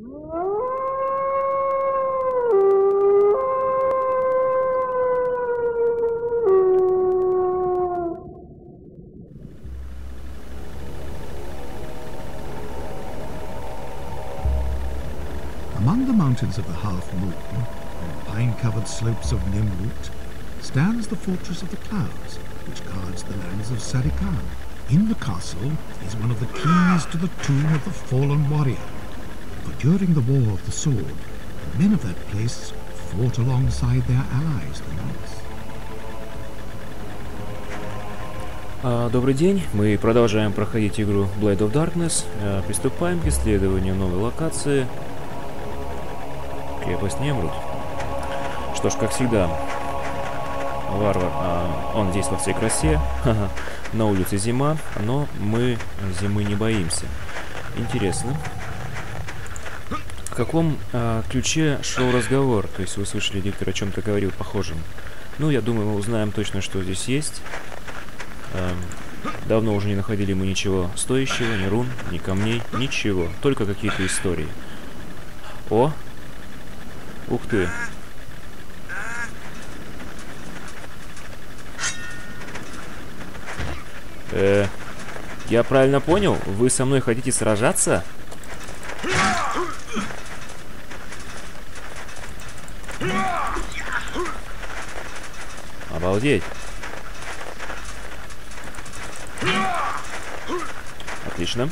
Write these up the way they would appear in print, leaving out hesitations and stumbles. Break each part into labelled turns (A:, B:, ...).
A: Among the mountains of the Half Moon, on the pine-covered slopes of Nimrut, stands the Fortress of the Clouds, which guards the lands of Sarikhan. In the castle is one of the keys to the tomb of the fallen warrior. For during the War of the Sword, the men of that place fought alongside their allies, the monks.
B: Добрый день, мы продолжаем проходить игру Blade of Darkness. Приступаем к исследованию новой локации. Крепость Немрут. Что ж, как всегда, варвар, он здесь во всей красе. На улице зима, но мы зимы не боимся. Интересно. В каком ключе шел разговор? То есть вы слышали, диктор о чем-то говорил похожем. Ну, я думаю, мы узнаем точно, что здесь есть. Давно уже не находили мы ничего стоящего, ни рун, ни камней, ничего. Только какие-то истории. О! Ух ты! Я правильно понял? Вы со мной хотите сражаться? Обалдеть! Отлично.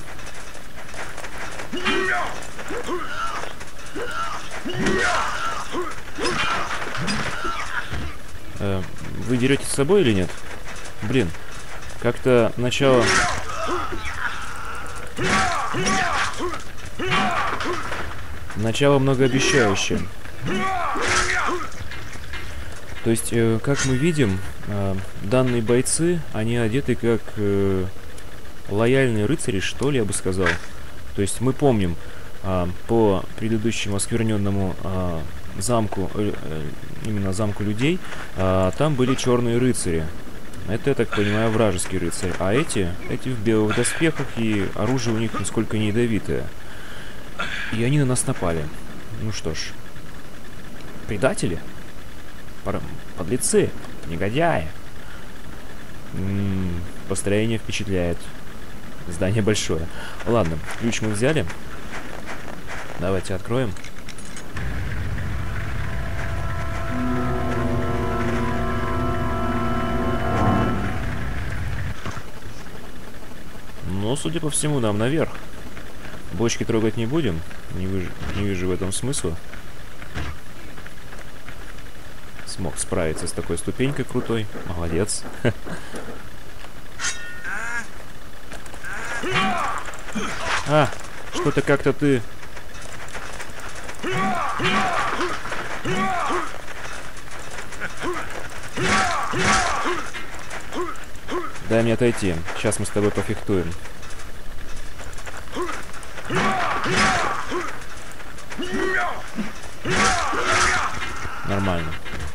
B: Вы деретесь с собой или нет? Блин, как-то начало... Начало многообещающее. То есть, как мы видим, данные бойцы, они одеты как лояльные рыцари, что ли, я бы сказал. То есть мы помним по предыдущему оскверненному замку, именно замку людей, там были черные рыцари. Это, я так понимаю, вражеский рыцарь. А эти в белых доспехах, и оружие у них нисколько не ядовитое. И они на нас напали. Ну что ж. Предатели? Подлецы? Негодяи? Построение впечатляет. Здание большое. Ладно, ключ мы взяли. Давайте откроем. Но, судя по всему, нам наверх. Бочки трогать не будем. Не вижу в этом смысла. Смог справиться с такой ступенькой крутой. Молодец. Что-то как-то ты... Дай мне отойти. Сейчас мы с тобой пофехтуем. Нормально.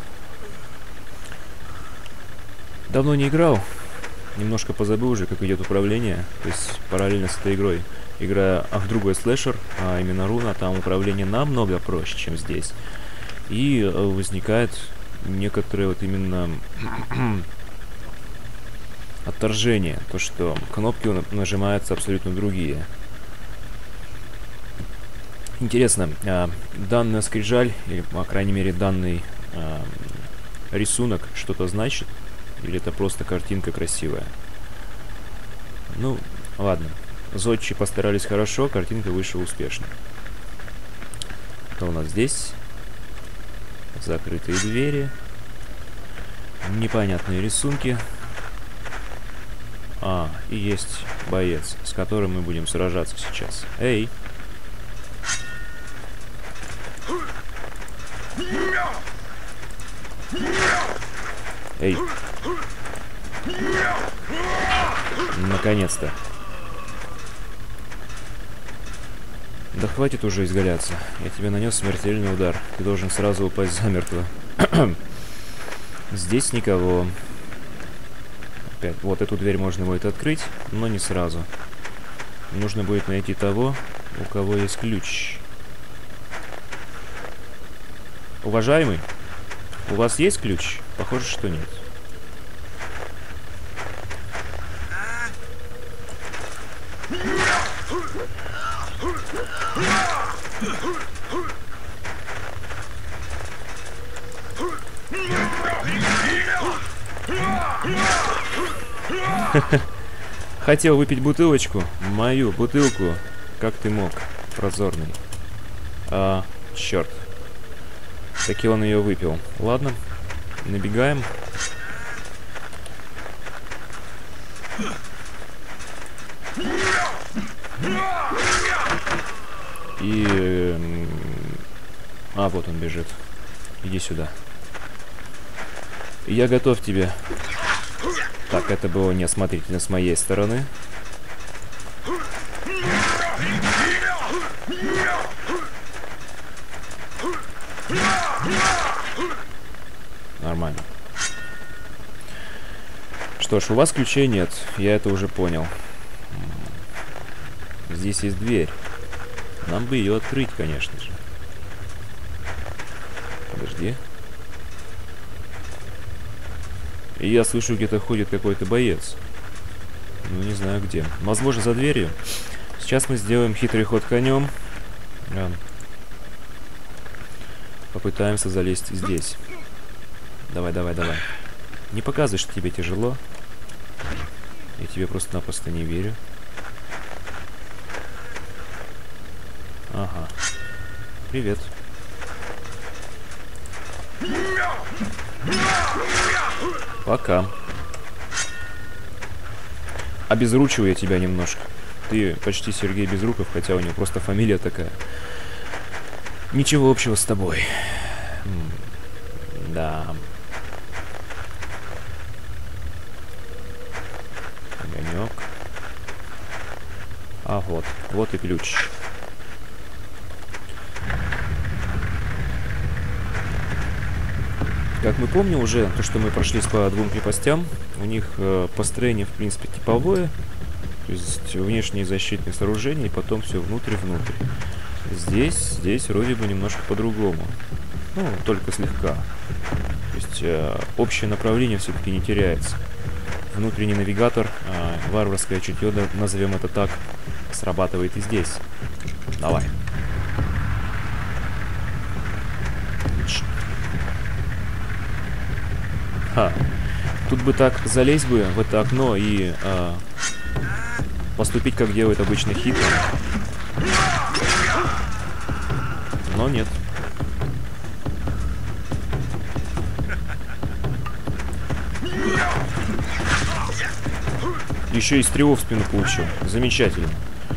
B: Давно не играл. Немножко позабыл уже, как идет управление. То есть параллельно с этой игрой. Играя в другой слэшер, а именно Руна, там управление намного проще, чем здесь. И возникает некоторое вот именно отторжение. То, что кнопки нажимаются абсолютно другие. Интересно, данная скрижаль, или, по крайней мере, данный рисунок что-то значит? Или это просто картинка красивая? Ну, ладно. Зодчи постарались хорошо, картинка вышла успешно. Что у нас здесь? Закрытые двери. Непонятные рисунки. И есть боец, с которым мы будем сражаться сейчас. Эй! Эй! Наконец-то. Да хватит уже изгаляться. Я тебе нанес смертельный удар. Ты должен сразу упасть замертво. Здесь никого. Опять. Вот эту дверь можно будет открыть, но не сразу. Нужно будет найти того, у кого есть ключ. Уважаемый, у вас есть ключ? Похоже, что нет. Хотел выпить бутылочку. Мою бутылку. Как ты мог, прозорный? Черт. Таки он ее выпил. Ладно, набегаем. И... вот он бежит. Иди сюда. Я готов тебе. Так, это было неосмотрительно с моей стороны. Нормально. Что ж, у вас ключей нет. Я это уже понял. Здесь есть дверь. Нам бы ее открыть, конечно же. Подожди. И я слышу, где-то ходит какой-то боец. Ну, не знаю где. Возможно, за дверью. Сейчас мы сделаем хитрый ход конем. Попытаемся залезть здесь. Давай, давай, давай. Не показывай, что тебе тяжело. Я тебе просто-напросто не верю. Ага. Привет. Пока. Обезручиваю я тебя немножко. Ты почти Сергей Безруков, хотя у него просто фамилия такая. Ничего общего с тобой. Да. Огонек. А вот. Вот и ключ. Как мы помним уже, то, что мы прошлись по двум крепостям, у них построение, в принципе, типовое. То есть внешние защитные сооружения, и потом все внутрь-внутрь. Здесь вроде бы немножко по-другому. Ну, только слегка. То есть общее направление все-таки не теряется. Внутренний навигатор, варварское чутье, назовем это так, срабатывает и здесь. Давай. Отлично. Тут бы так залезть бы в это окно и поступить, как делает обычно хитро. Но нет. Еще и стрелу в спину получил. Замечательно.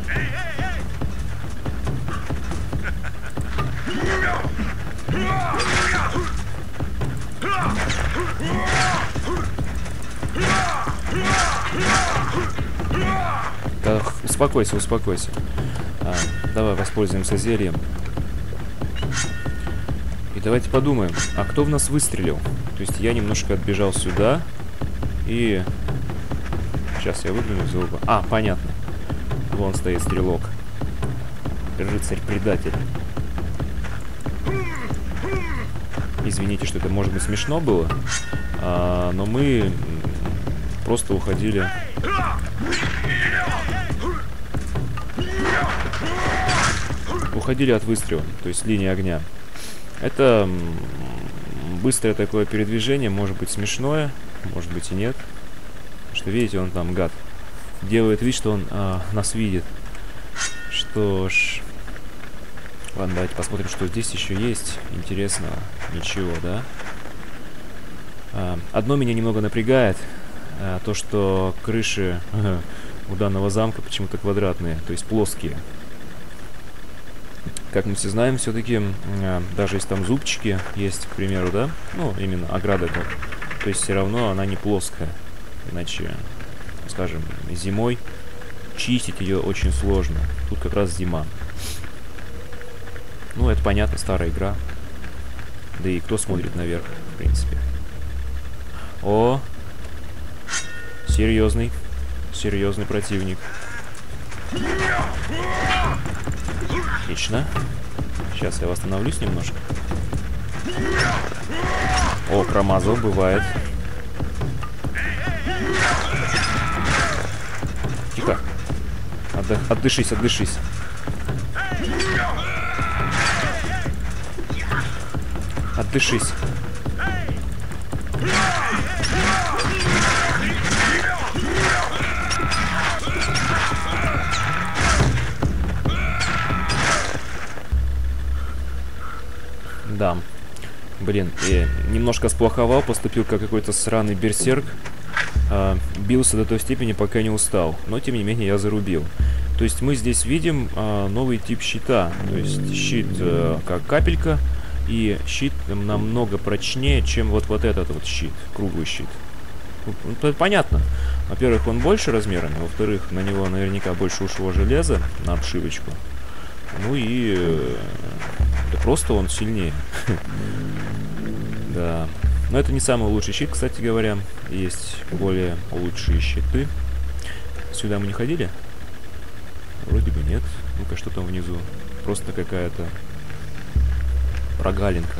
B: Так, успокойся, успокойся. Давай воспользуемся зельем. И давайте подумаем, а кто в нас выстрелил? То есть я немножко отбежал сюда. И... Сейчас я выгляну из угла. Понятно. Вон стоит стрелок. Рыцарь-предатель. Извините, что это может быть смешно было. Но мы просто уходили... Уходили от выстрела, то есть линии огня. Это быстрое такое передвижение, может быть смешное, может быть и нет. Что видите, он там, гад, делает вид, что он нас видит. Что ж... Ладно, давайте посмотрим, что здесь еще есть. Интересно, ничего, да? Одно меня немного напрягает. То, что крыши у данного замка почему-то квадратные, то есть плоские. Как мы все знаем, все-таки, даже если там зубчики есть, к примеру, да? Ну, именно ограда как. То есть все равно она не плоская. Иначе, скажем, зимой чистить ее очень сложно. Тут как раз зима. Ну, это понятно, старая игра. Да и кто смотрит наверх, в принципе. О! Серьезный. Серьезный противник. Отлично. Сейчас я восстановлюсь немножко. О, промазал, бывает. Тихо. Отдышись, отдышись. Отдышись. Да. Блин, я немножко сплоховал, поступил как какой-то сраный берсерк. Бился до той степени, пока не устал. Но, тем не менее, я зарубил. То есть мы здесь видим новый тип щита. То есть щит как капелька. И щит намного прочнее, чем вот этот вот щит. Круглый щит. Понятно. Во-первых, он больше размерами. Во-вторых, на него наверняка больше ушло железа на обшивочку. Ну и... да просто он сильнее. Да. Но это не самый лучший щит, кстати говоря. Есть более лучшие щиты. Сюда мы не ходили? Вроде бы нет. Ну-ка, что там внизу? Просто какая-то прогалинка.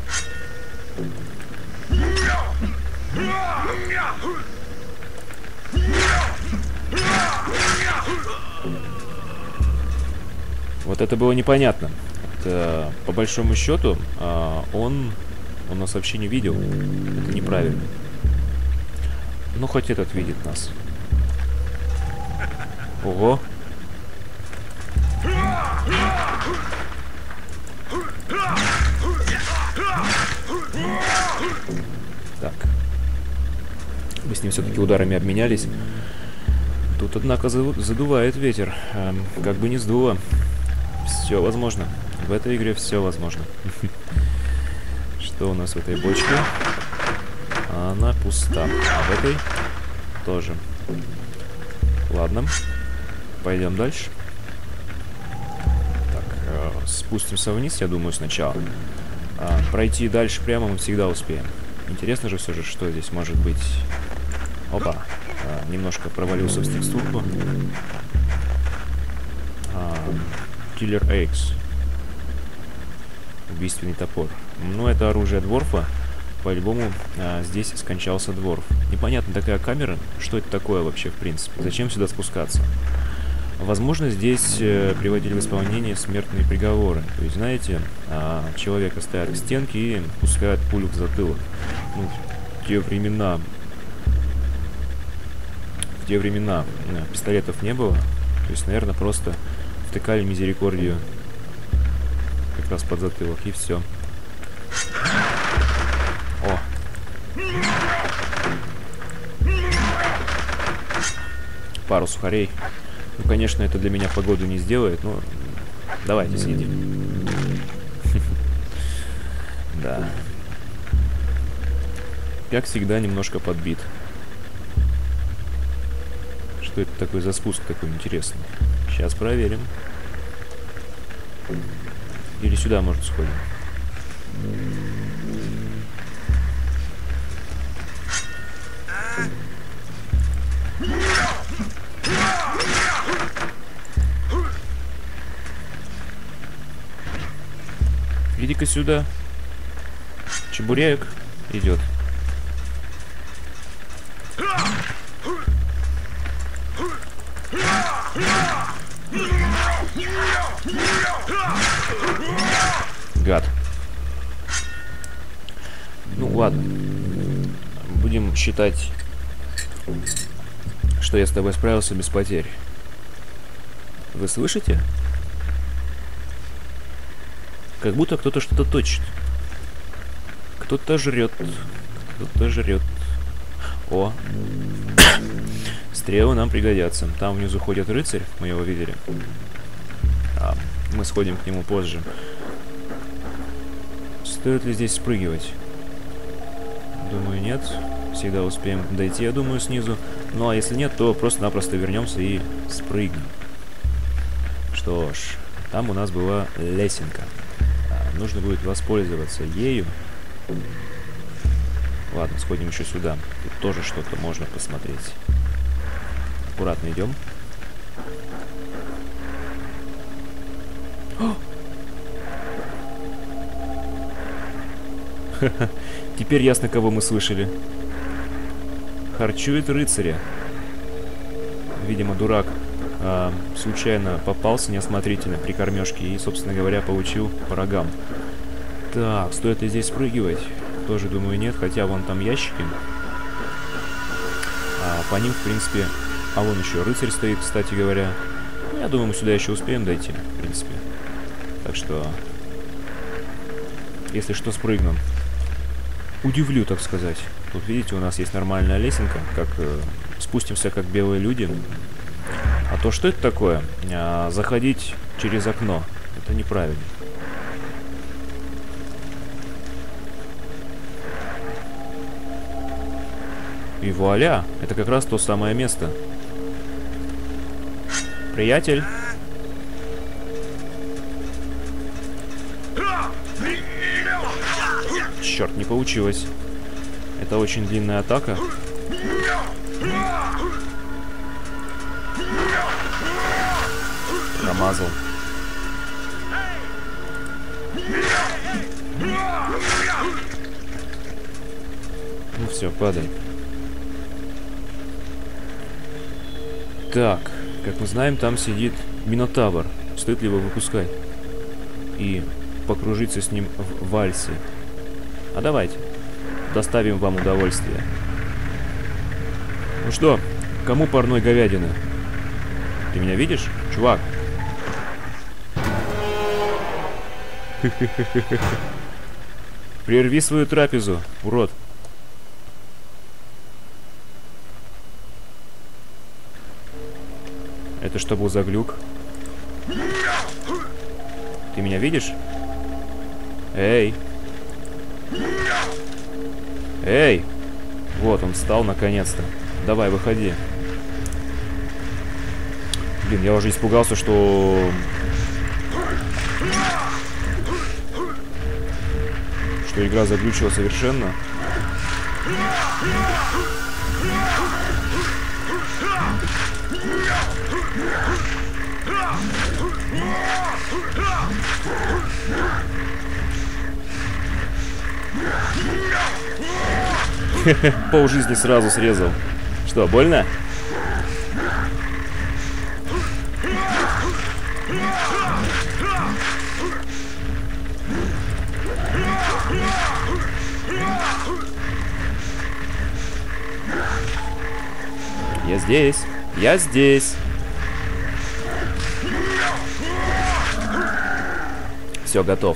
B: Вот это было непонятно. Это, по большому счету, он нас вообще не видел. Это неправильно. Ну, хоть этот видит нас. Ого. Так. Мы с ним все-таки ударами обменялись. Тут, однако, задувает ветер. Как бы не сдуло. Все возможно. В этой игре все возможно. Что у нас в этой бочке? Она пуста. А в этой тоже. Ладно. Пойдем дальше. Так, спустимся вниз, я думаю, сначала. Пройти дальше прямо мы всегда успеем. Интересно же все же, что здесь может быть. Опа. Немножко провалился в текстурку. Killer Axe. Убийственный топор. Ну, это оружие дворфа. По-любому здесь скончался дворф. Непонятно такая камера. Что это такое вообще, в принципе? Зачем сюда спускаться? Возможно, здесь приводили в исполнение смертные приговоры. То есть, знаете, человека ставят к стенке и пускают пулю в затылок. Ну, в те времена пистолетов не было. То есть, наверное, просто втыкали мизерикордию как раз под затылок, и все. О! Пару сухарей. Ну, конечно, это для меня погоду не сделает, но давайте съедим. Да. Как всегда, немножко подбит. Что это такой за спуск такой интересный? Сейчас проверим. Или сюда, может, сходим. Иди-ка сюда. Чебурек идет. Гад. Ну ладно. Будем считать, что я с тобой справился без потерь. Вы слышите? Как будто кто-то что-то точит. Кто-то жрет. Кто-то жрет. О. Стрелы нам пригодятся. Там внизу ходит рыцарь. Мы его видели. Мы сходим к нему позже. Стоит ли здесь спрыгивать? Думаю, нет. Всегда успеем дойти, я думаю, снизу. Ну, а если нет, то просто-напросто вернемся и спрыгнем. Что ж, там у нас была лесенка. Нужно будет воспользоваться ею. Ладно, сходим еще сюда. Тут тоже что-то можно посмотреть. Аккуратно идем. Теперь ясно, кого мы слышали. Харчует рыцаря. Видимо, дурак случайно попался неосмотрительно при кормежке и, собственно говоря, получил по рогам. Так, стоит ли здесь спрыгивать? Тоже думаю, нет, хотя вон там ящики. По ним, в принципе... А вон еще рыцарь стоит, кстати говоря. Я думаю, мы сюда еще успеем дойти, в принципе. Так что... Если что, спрыгнем. Удивлю, так сказать. Тут, видите, у нас есть нормальная лесенка, как спустимся, как белые люди. А то что это такое? Заходить через окно. Это неправильно. И вуаля! Это как раз то самое место. Приятель! Черт, не получилось. Это очень длинная атака. Промазал. Ну все, падай. Так, как мы знаем, там сидит Минотавр. Стоит ли его выпускать? И покружиться с ним в вальсе. А давайте. Доставим вам удовольствие. Ну что, кому парной говядины? Ты меня видишь, чувак? Прерви свою трапезу, урод. Это что был за глюк? Ты меня видишь? Эй! Эй! Вот, он встал наконец-то. Давай, выходи. Блин, я уже испугался, что игра заглючила совершенно. Пол жизни сразу срезал. Что, больно? Я здесь. Я здесь. Все, готов.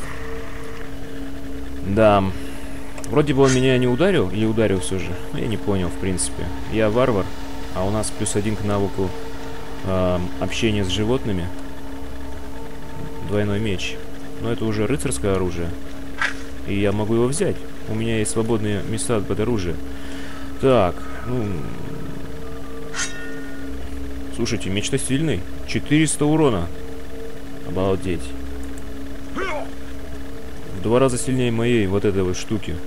B: Да. Вроде бы он меня не ударил, или ударил все же. Но я не понял, в принципе. Я варвар, а у нас +1 к навыку общения с животными. Двойной меч. Но это уже рыцарское оружие. И я могу его взять. У меня есть свободные места под оружие. Так, ну... Слушайте, меч-то сильный. 400 урона. Обалдеть. В 2 раза сильнее моей вот этой вот штуки.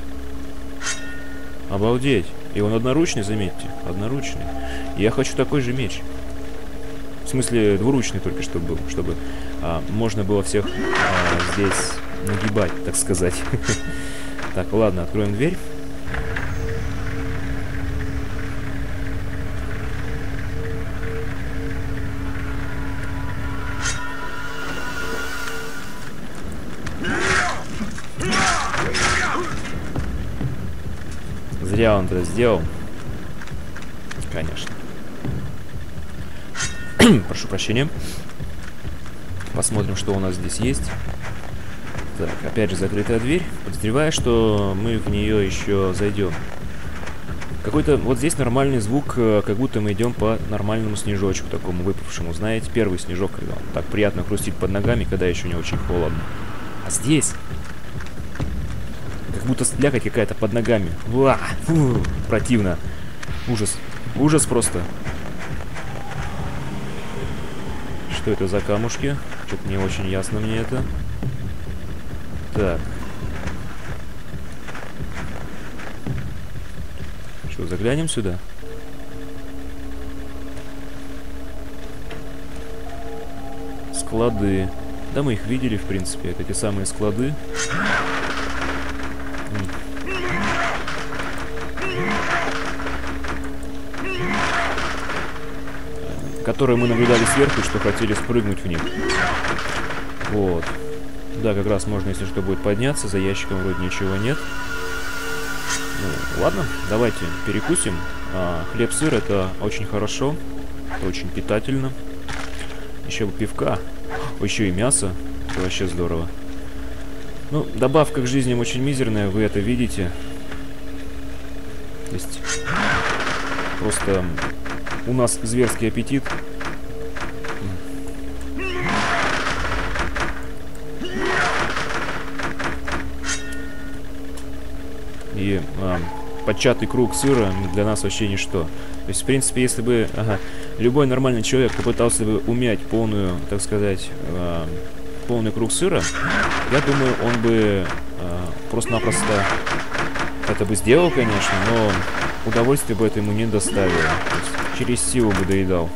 B: Обалдеть. И он одноручный, заметьте. Одноручный. Я хочу такой же меч. В смысле, двуручный только что был. Чтобы можно было всех здесь нагибать, так сказать. Так, ладно, откроем дверь. Зря он это сделал. Конечно. Прошу прощения. Посмотрим, что у нас здесь есть. Так, опять же закрытая дверь. Подозреваю, что мы в нее еще зайдем. Какой-то вот здесь нормальный звук, как будто мы идем по нормальному снежочку, такому выпавшему. Знаете, первый снежок, когда он так приятно хрустит под ногами, когда еще не очень холодно. А здесь... Как будто слякоть какая-то под ногами. Уа! Фу! Противно. Ужас. Ужас просто. Что это за камушки? Что-то не очень ясно мне это. Так. Что, заглянем сюда? Склады. Да, мы их видели, в принципе. Это те самые склады. которые мы наблюдали сверху, что хотели спрыгнуть в них. Вот. Да, как раз можно, если что, будет подняться. За ящиком вроде ничего нет. Ну, ладно, давайте перекусим. Хлеб-сыр — это очень хорошо. Это очень питательно. Еще бы пивка. Еще и мясо. Это вообще здорово. Ну, добавка к жизни очень мизерная, вы это видите. То есть просто у нас зверский аппетит. И початый круг сыра для нас вообще ничто. То есть, в принципе, если бы любой нормальный человек попытался бы умять полную, так сказать, полный круг сыра, я думаю, он бы просто-напросто это бы сделал, конечно, но удовольствие бы это ему не доставило. То есть, через силу бы доедал.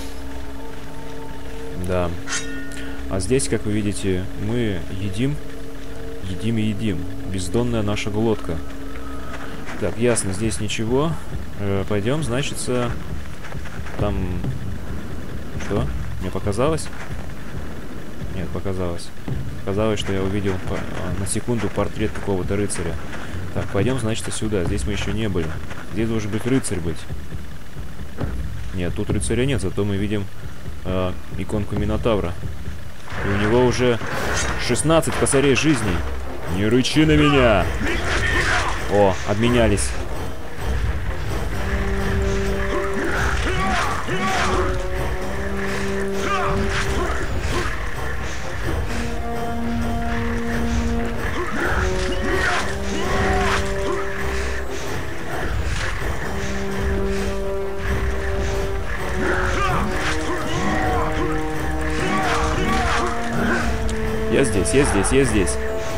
B: Да. А здесь, как вы видите, мы едим и едим. Бездонная наша глотка. Так, ясно, здесь ничего. Пойдем, значится, там... Что? Мне показалось? Нет, показалось. Показалось, что я увидел на секунду портрет какого-то рыцаря. Так, пойдем, значит, сюда. Здесь мы еще не были. Здесь должен быть рыцарь быть. Нет, тут рыцаря нет, зато мы видим иконку Минотавра. И у него уже 16 косарей жизней. Не рычи на меня! О, обменялись. Я здесь, я здесь, я здесь.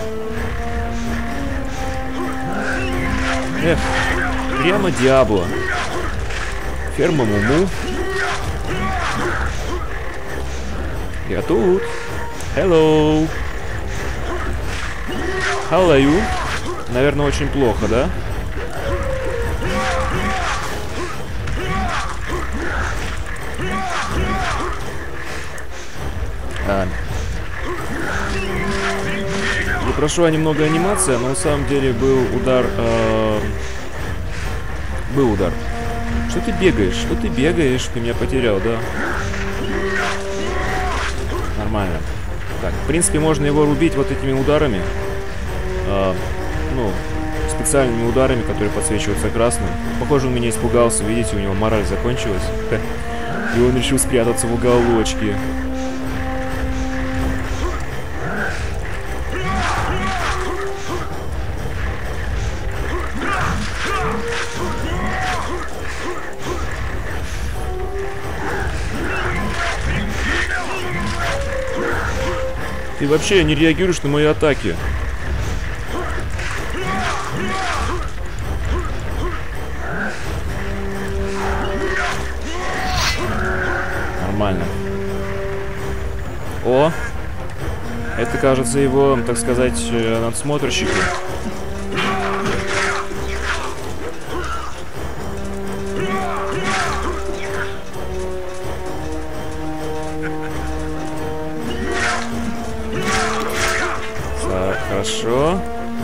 B: Эх, прямо Диабло. Ферма Муму. Я тут. Hello. How are you? Наверное, очень плохо, да? Я прошу немного анимация, но на самом деле был удар. Был удар. Что ты бегаешь? Что ты бегаешь? Ты меня потерял, да? Нормально. Так, в принципе, можно его рубить вот этими ударами. Ну, специальными ударами, которые подсвечиваются красным. Похоже, он меня испугался. Видите, у него мораль закончилась. И он решил спрятаться в уголочке. Ты вообще не реагируешь на мои атаки. Нормально. О! Это, кажется, его, так сказать, надсмотрщики. Хорошо.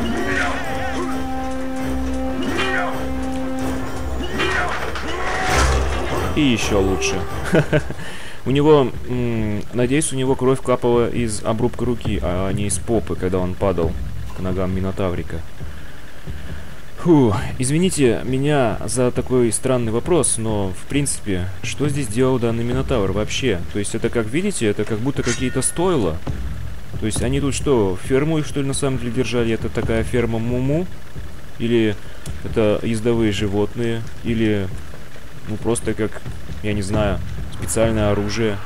B: И еще лучше. У него, надеюсь, у него кровь капала из обрубка руки, а не из попы, когда он падал к ногам Минотаврика. Фу, извините меня за такой странный вопрос, но, в принципе, что здесь делал данный Минотавр вообще? То есть это, как видите, это как будто какие-то стойла. То есть они тут что, ферму их, что ли, на самом деле держали? Это такая ферма Муму? Или это ездовые животные? Или, ну, просто как, я не знаю, специальное оружие?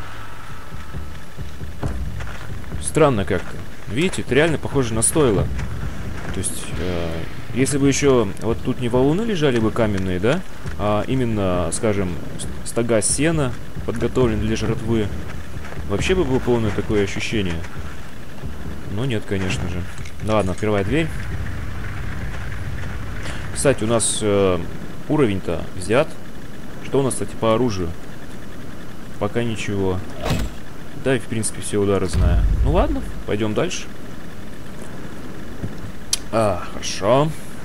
B: Странно как-то. Видите, это реально похоже на стойло. То есть, если бы еще вот тут не валуны лежали бы каменные, да? А именно, скажем, стога сена, подготовленные для жратвы, вообще бы было полное такое ощущение. Но нет, конечно же. Ну ладно, открывай дверь. Кстати, у нас уровень-то взят. Что у нас, кстати, по оружию? пока ничего. Да, и в принципе все удары знаю. Ну ладно, пойдем дальше. Хорошо.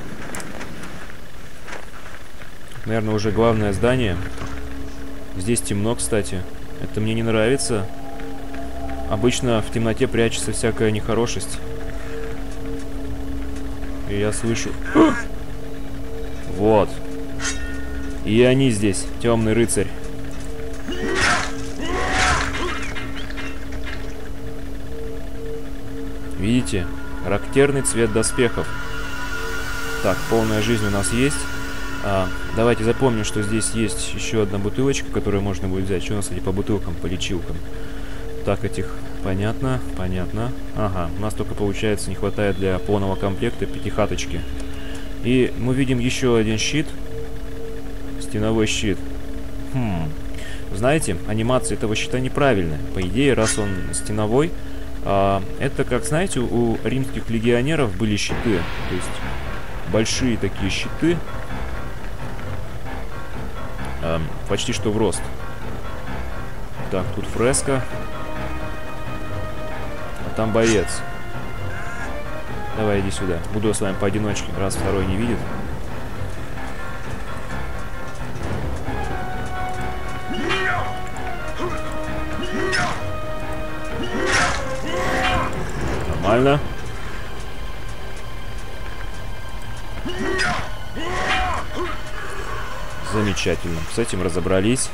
B: Наверное, уже главное здание. Здесь темно, кстати. Это мне не нравится. Обычно в темноте прячется всякая нехорошесть. И я слышу... Вот. И они здесь, темный рыцарь. Видите? Характерный цвет доспехов. Так, полная жизнь у нас есть. Давайте запомним, что здесь есть еще одна бутылочка, которую можно будет взять. Что у нас, кстати, по бутылкам, по лечилкам? Так, этих... Понятно, понятно. Ага, у нас только, получается, не хватает для полного комплекта 5-хаточки. И мы видим еще один щит. Стеновой щит. Знаете, анимация этого щита неправильная. По идее, раз он стеновой, это, как знаете, у римских легионеров были щиты. То есть большие такие щиты. Почти что в рост. Так, тут фреска. А там боец. Давай, иди сюда. Буду с вами поодиночке, раз второй не видит. Нормально. Замечательно. С этим разобрались.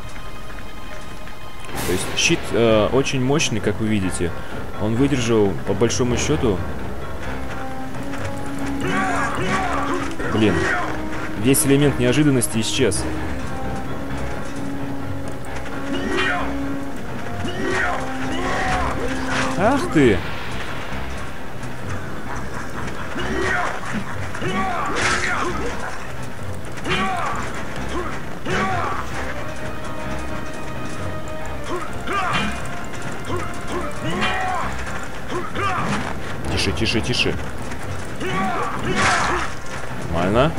B: То есть щит очень мощный, как вы видите. Он выдержал, по большому счету... Блин. Весь элемент неожиданности исчез. Ах ты! Тише, тише, тише. Нормально.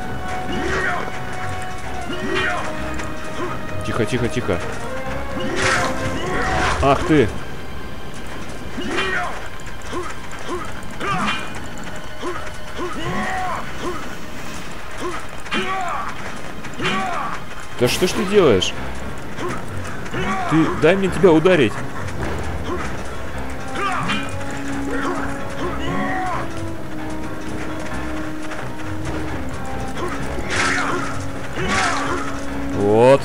B: Тихо, тихо, тихо. Ах ты! Да что ж ты делаешь? Ты дай мне тебя ударить. Вот.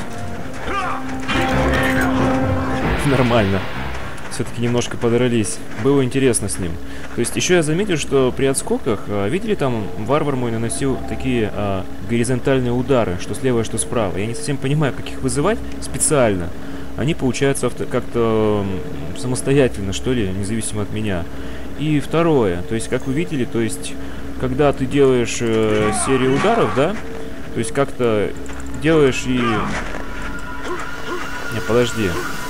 B: Нормально. Все-таки немножко подрались. Было интересно с ним. То есть еще я заметил, что при отскоках, видели, там варвар мой наносил такие горизонтальные удары, что слева, что справа. Я не совсем понимаю, как их вызывать специально. Они получаются как-то самостоятельно, что ли, независимо от меня. И второе, то есть, как вы видели, то есть, когда ты делаешь серию ударов, да, то есть как-то делаешь и... Не, подожди.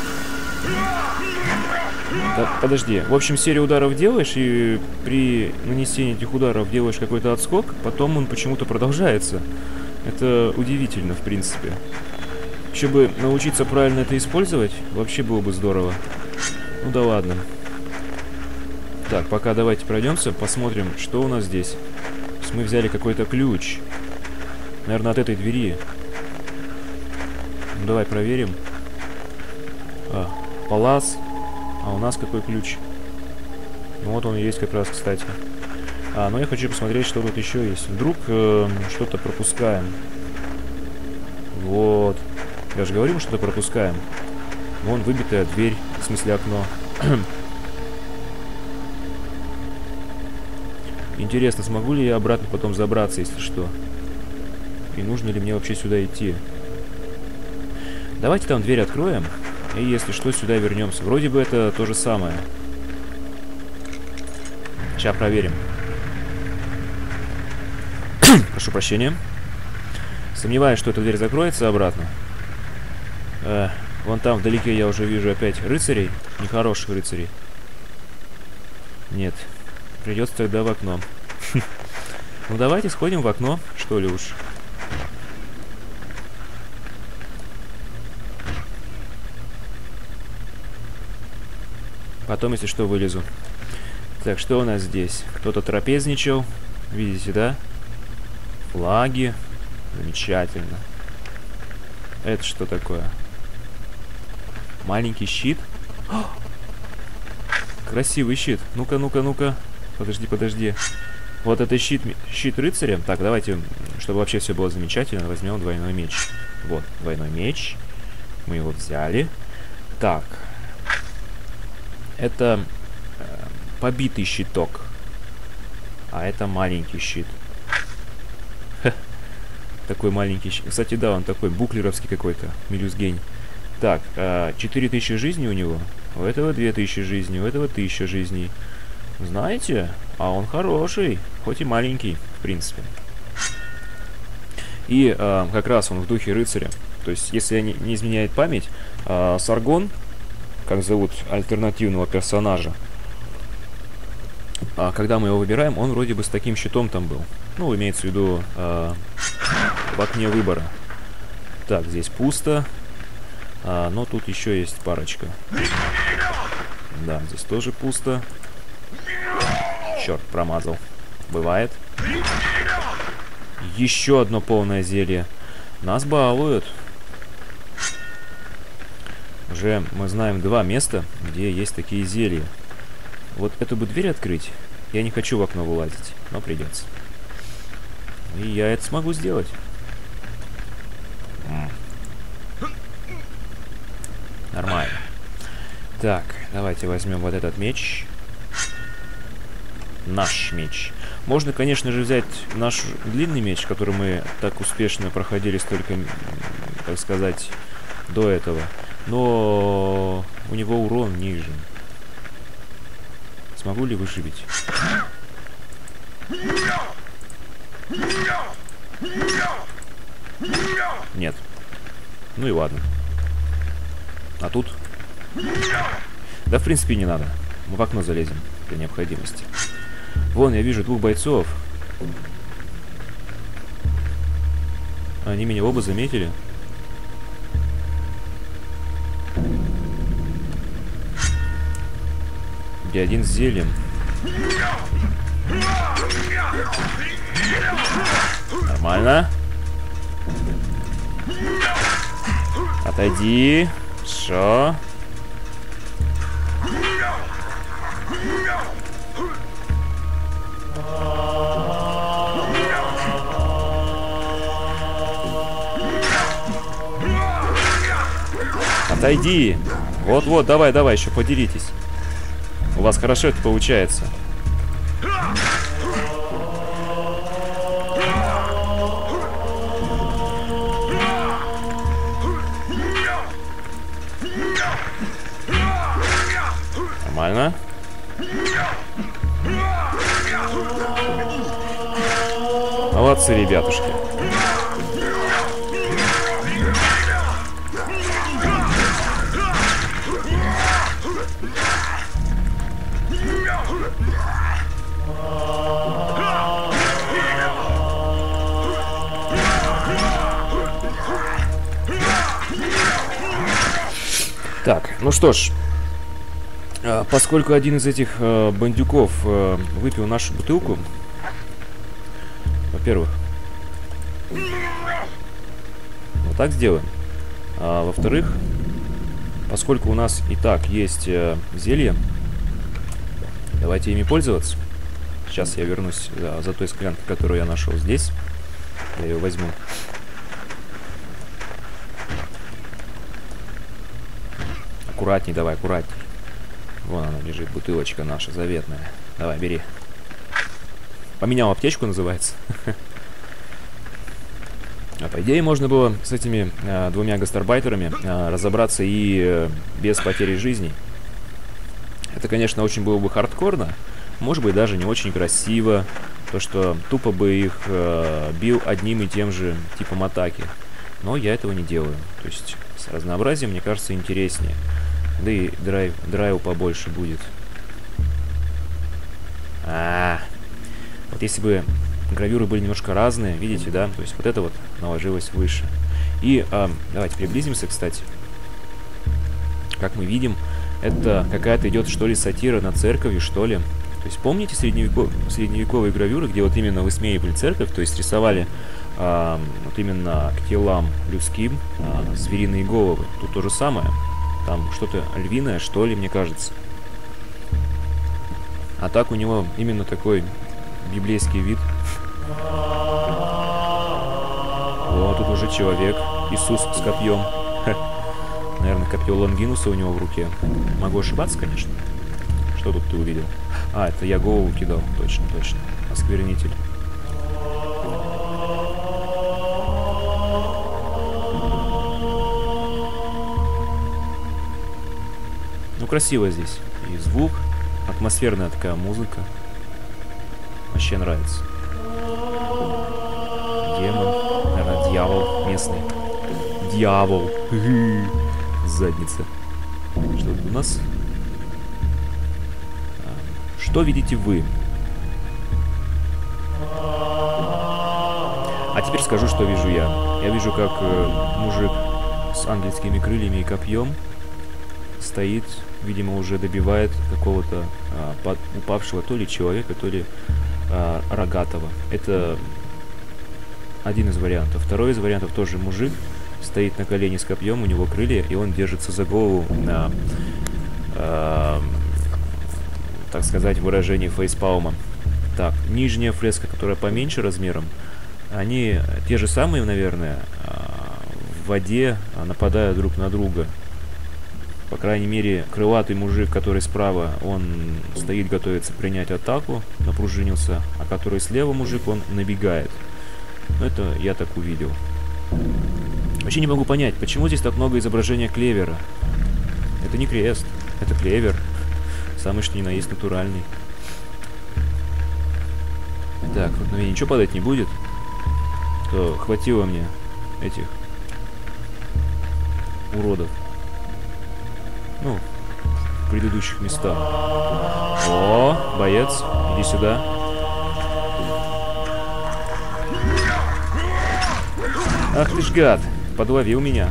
B: Да, подожди. В общем, серию ударов делаешь, и при нанесении этих ударов делаешь какой-то отскок, потом он почему-то продолжается. Это удивительно, в принципе. Еще бы научиться правильно это использовать, вообще было бы здорово. Ну да ладно. Так, пока давайте пройдемся, посмотрим, что у нас здесь. То есть мы взяли какой-то ключ. Наверное, от этой двери. Ну, давай проверим. Палас. А у нас какой ключ? Ну вот он и есть как раз, кстати. Но я хочу посмотреть, что тут еще есть. Вдруг что-то пропускаем. Вот. Я же говорил, что-то пропускаем. Вон выбитая дверь, в смысле окно. Интересно, смогу ли я обратно потом забраться, если что? И нужно ли мне вообще сюда идти? Давайте там дверь откроем. И если что, сюда вернемся. Вроде бы это то же самое. Сейчас проверим. Прошу прощения. Сомневаюсь, что эта дверь закроется обратно. Вон там вдалеке я уже вижу опять рыцарей. Нехороших рыцарей. Нет. Придется тогда в окно. Ну давайте сходим в окно, что ли уж. Потом, если что, вылезу. Так, что у нас здесь? Кто-то трапезничал. Видите, да? Флаги. Замечательно. Это что такое? Маленький щит. О! Красивый щит. Ну-ка, ну-ка, ну-ка. Подожди, подожди. Вот это щит рыцаря. Так, давайте, чтобы вообще все было замечательно, возьмем двойной меч. Вот, двойной меч. Мы его взяли. Так. Это побитый щиток. А это маленький щит. Ха. Такой маленький щит. Кстати, да, он такой буклеровский какой-то. Мелюзгень. Так, 4000 жизней у него. У этого 2000 жизней, у этого 1000 жизней. Знаете, а он хороший, хоть и маленький, в принципе. И как раз он в духе рыцаря. То есть, если не изменяет память, Саргон, как зовут альтернативного персонажа, когда мы его выбираем, он вроде бы с таким щитом там был. Ну, имеется в виду в окне выбора. Так, здесь пусто. Но тут еще есть парочка. Да, здесь тоже пусто. Черт, промазал. Бывает. Еще одно полное зелье. Нас балуют. Уже мы знаем 2 места, где есть такие зелья. Вот эту бы дверь открыть. Я не хочу в окно вылазить, но придется. И я это смогу сделать. Нормально. Так, давайте возьмем вот этот меч. Наш меч. Можно, конечно же, взять наш длинный меч, который мы так успешно проходили столько, так сказать, до этого. Но у него урон ниже. Смогу ли выживить? Нет. Ну и ладно. А тут? Да, в принципе, не надо. Мы в окно залезем при необходимости. Вон, я вижу 2 бойцов. Они меня оба заметили. Где один с зельем. Нормально. Отойди. Шо? Отойди. Вот-вот, давай, еще поделитесь. У вас хорошо это получается. Нормально. Молодцы, ребятушки. Так, ну что ж, поскольку один из этих бандюков выпил нашу бутылку, во-первых, вот так сделаем. А во-вторых, поскольку у нас и так есть зелье, давайте ими пользоваться. Сейчас я вернусь за той склянкой, которую я нашел здесь. Я ее возьму. Аккуратней, давай, аккуратней. Вон она лежит, бутылочка наша заветная. Давай, бери. Поменял аптечку, называется. А по идее, можно было с этими 2 гастарбайтерами разобраться и без потери жизни. Это, конечно, очень было бы хардкорно. Может быть, даже не очень красиво. То, что тупо бы их бил одним и тем же типом атаки. Но я этого не делаю. То есть, с разнообразием, мне кажется, интереснее. Да и драйв побольше будет. Вот если бы гравюры были немножко разные, видите, да? То есть вот это вот наложилось выше. И давайте приблизимся, кстати. Как мы видим, Это какая-то идет, что ли, сатира на церковь, что ли. То есть помните средневековые гравюры, где вот именно высмеивали церковь, то есть рисовали вот именно к телам людским звериные головы. Тут то же самое. Там что-то львиное, что ли, мне кажется. А так у него именно такой библейский вид. О, тут уже человек. Иисус с копьем. Наверное, копье Лонгинуса у него в руке. Могу ошибаться, конечно. Что тут ты увидел? А, это я голову кидал. Точно, точно. Осквернитель. Ну, красиво здесь. И звук. Атмосферная такая музыка. Вообще нравится. Демон. Наверное, дьявол местный. Дьявол. Задница. Что тут у нас? Что видите вы? А теперь скажу, что вижу я. Я вижу, как мужик с ангельскими крыльями и копьем стоит, видимо, уже добивает какого-то упавшего то ли человека, то ли рогатого. Это один из вариантов. Второй из вариантов тоже мужик. Стоит на колене с копьем, у него крылья, и он держится за голову на, так сказать, выражении фейспалма. Так, нижняя фреска, которая поменьше размером, они те же самые, наверное, в воде нападают друг на друга. По крайней мере, крылатый мужик, который справа, он стоит, готовится принять атаку, напружинился, а который слева мужик, он набегает. Ну, это я так увидел. Вообще не могу понять, почему здесь так много изображения клевера. Это не крест, это клевер. Самый что ни на есть натуральный. Так, тут на меня ничего падать не будет. То хватило мне этих уродов. Ну, в предыдущих местах. О, боец, иди сюда. Ах ты ж гад, подловил меня.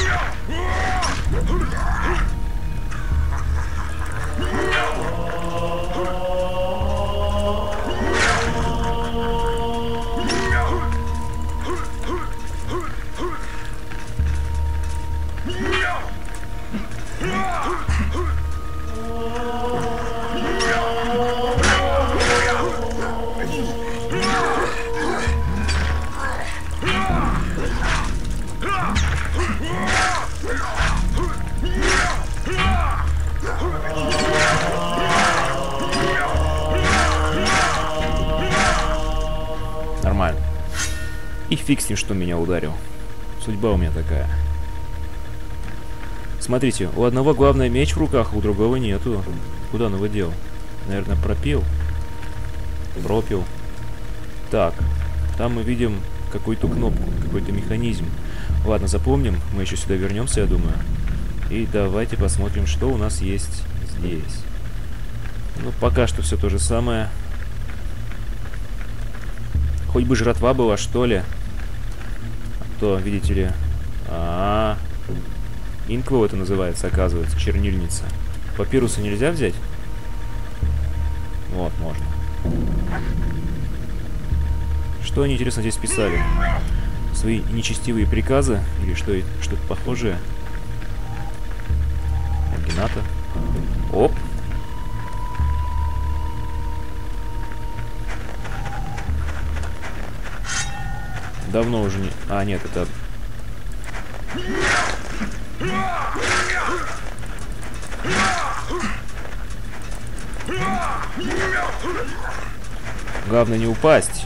B: Нормально. И фиг с ним, что меня ударил. Судьба у меня такая. Смотрите, у одного главный меч в руках, у другого нету. Куда он его дел? Наверное, пропил. Пропил. Так, там мы видим какую-то кнопку, какой-то механизм. Ладно, запомним. Мы еще сюда вернемся, я думаю. И давайте посмотрим, что у нас есть здесь. Ну, пока что все то же самое. Хоть бы жратва была, что ли. А то, видите ли... Инквел это называется, оказывается, чернильница. Папирусы нельзя взять? Вот, можно. Что они, интересно, здесь писали? Свои нечестивые приказы? Или что-то похожее? Ордината. Оп. Давно уже не... А, нет, это... Главное не упасть.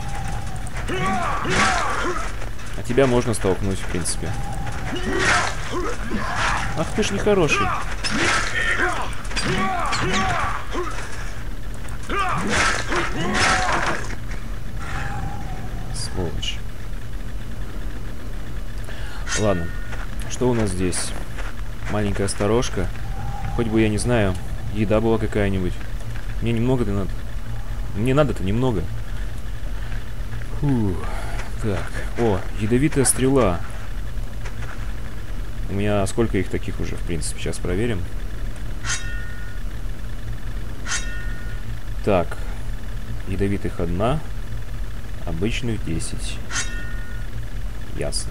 B: А тебя можно столкнуть, в принципе. Ах ты ж нехороший. Сволочь. Ладно. Что у нас здесь? Маленькая сторожка. Хоть бы, я не знаю, еда была какая-нибудь. Мне немного-то надо. Мне надо-то немного. Фух. Так. О, ядовитая стрела. У меня сколько их таких уже, в принципе. Сейчас проверим. Так. Ядовитых 1, обычных 10. Ясно.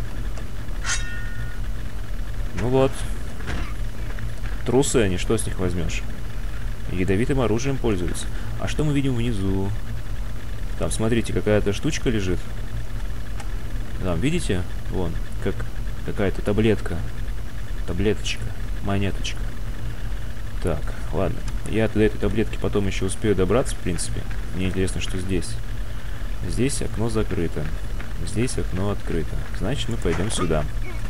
B: Ну вот. Трусы они, что с них возьмешь? Ядовитым оружием пользуются. А что мы видим внизу? Там, смотрите, какая-то штучка лежит. Там, видите? Вон, как какая-то таблетка. Таблеточка. Монеточка. Так, ладно. Я до этой таблетки потом еще успею добраться, в принципе. Мне интересно, что здесь. Здесь окно закрыто. Здесь окно открыто. Значит, мы пойдем сюда.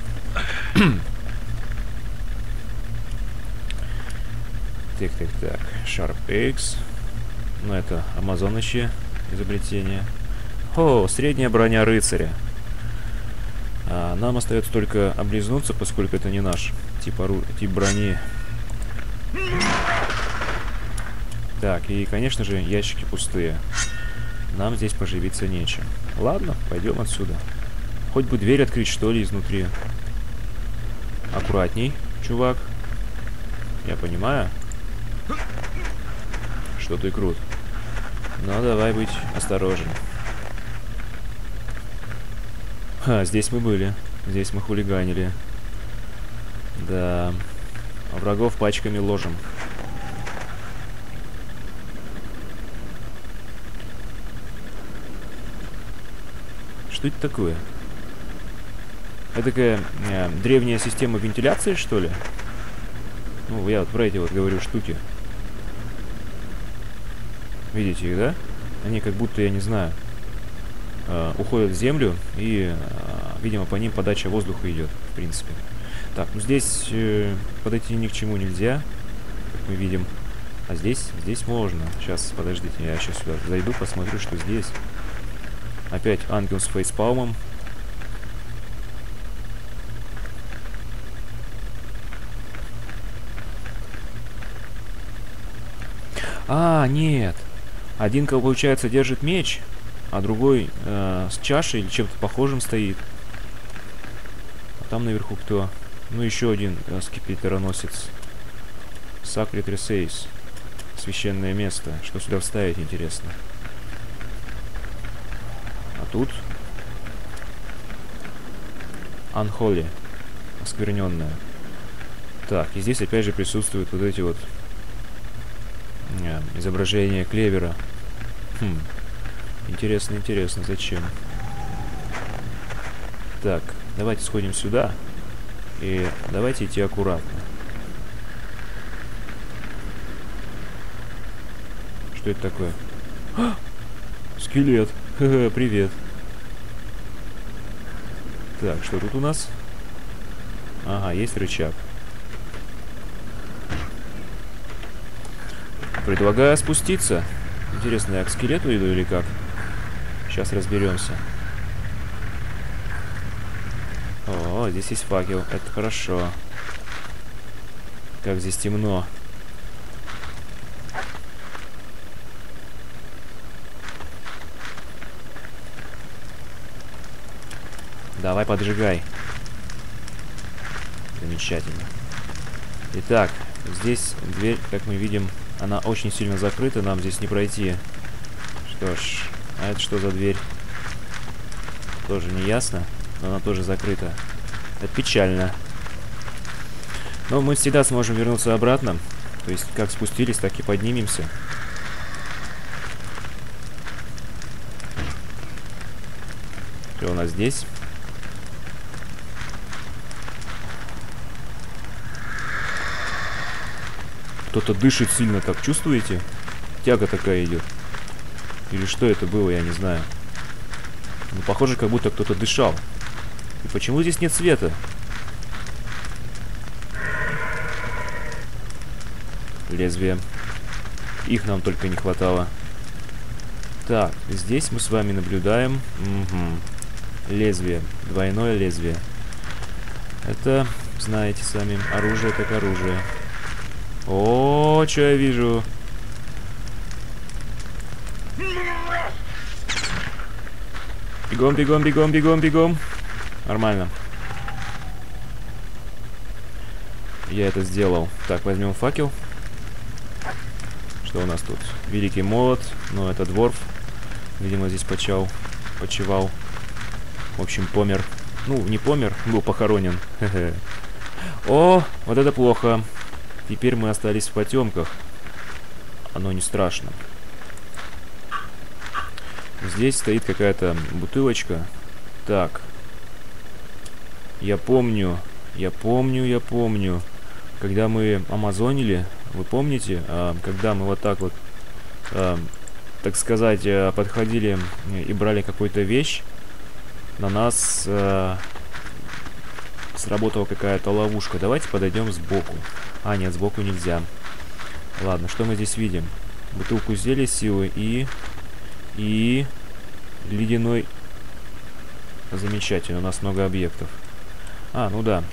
B: Так. Sharp X. Ну, это амазоночье изобретение. О, средняя броня рыцаря. Нам остается только облизнуться, поскольку это не наш тип брони. Так, и, конечно же, ящики пустые. Нам здесь поживиться нечем. Ладно, пойдем отсюда. Хоть бы дверь открыть, что ли, изнутри. Аккуратней, чувак. Я понимаю, что ты крут. Но давай быть осторожен. Ха, здесь мы были. Здесь мы хулиганили. Да. А врагов пачками ложим. Что это такое? Это такая древняя система вентиляции, что ли? Ну, я вот про эти вот говорю штуки. Видите их, да? Они как будто, я не знаю, уходят в землю, и, видимо, по ним подача воздуха идет, в принципе. Так, ну здесь подойти ни к чему нельзя, как мы видим. А здесь можно. Сейчас, подождите, я сейчас сюда зайду, посмотрю, что здесь. Опять ангел с фейспалмом. Нет. Один, получается, держит меч, а другой с чашей или чем-то похожим стоит. А там наверху кто? Ну, еще один скипетероносец. Sacred Recess. Священное место. Что сюда вставить, интересно? А тут Unholy. Оскверненная. Так, и здесь опять же присутствуют вот эти вот изображения клевера. Интересно, зачем? Так, давайте сходим сюда. И давайте идти аккуратно. Что это такое? Скелет. Привет. Так, что тут у нас? Ага, есть рычаг. Предлагаю спуститься. Интересно, я к скелету иду или как? Сейчас разберемся. О, здесь есть факел. Это хорошо. Как здесь темно. Давай, поджигай. Замечательно. Итак, здесь дверь, как мы видим, она очень сильно закрыта. Нам здесь не пройти. Что ж, а это что за дверь? Тоже не ясно. Но она тоже закрыта. Это печально. Но мы всегда сможем вернуться обратно. То есть, как спустились, так и поднимемся. Что у нас здесь? Кто-то дышит сильно так, чувствуете? Тяга такая идет. Или что это было, я не знаю. Ну, похоже, как будто кто-то дышал. И почему здесь нет света? Лезвия. Их нам только не хватало. Так, здесь мы с вами наблюдаем. Лезвие. Двойное лезвие. Это, знаете сами, оружие как оружие. О, что я вижу? Бегом, бегом, бегом, бегом, бегом. Нормально. Я это сделал. Так, возьмем факел. Что у нас тут? Великий молот. Ну, это дворф. Видимо, здесь почевал. В общем, помер. Ну, не помер, был похоронен. О, вот это плохо. Теперь мы остались в потемках. Оно не страшно. Здесь стоит какая-то бутылочка. Так. Я помню. Когда мы амазонили, вы помните, когда мы вот так вот, так сказать, подходили и брали какую-то вещь, на нас сработала какая-то ловушка. Давайте подойдем сбоку. А, нет, сбоку нельзя. Ладно, что мы здесь видим? Бутылку зелья силы и ледяной... Замечательно, у нас много объектов. А, ну да.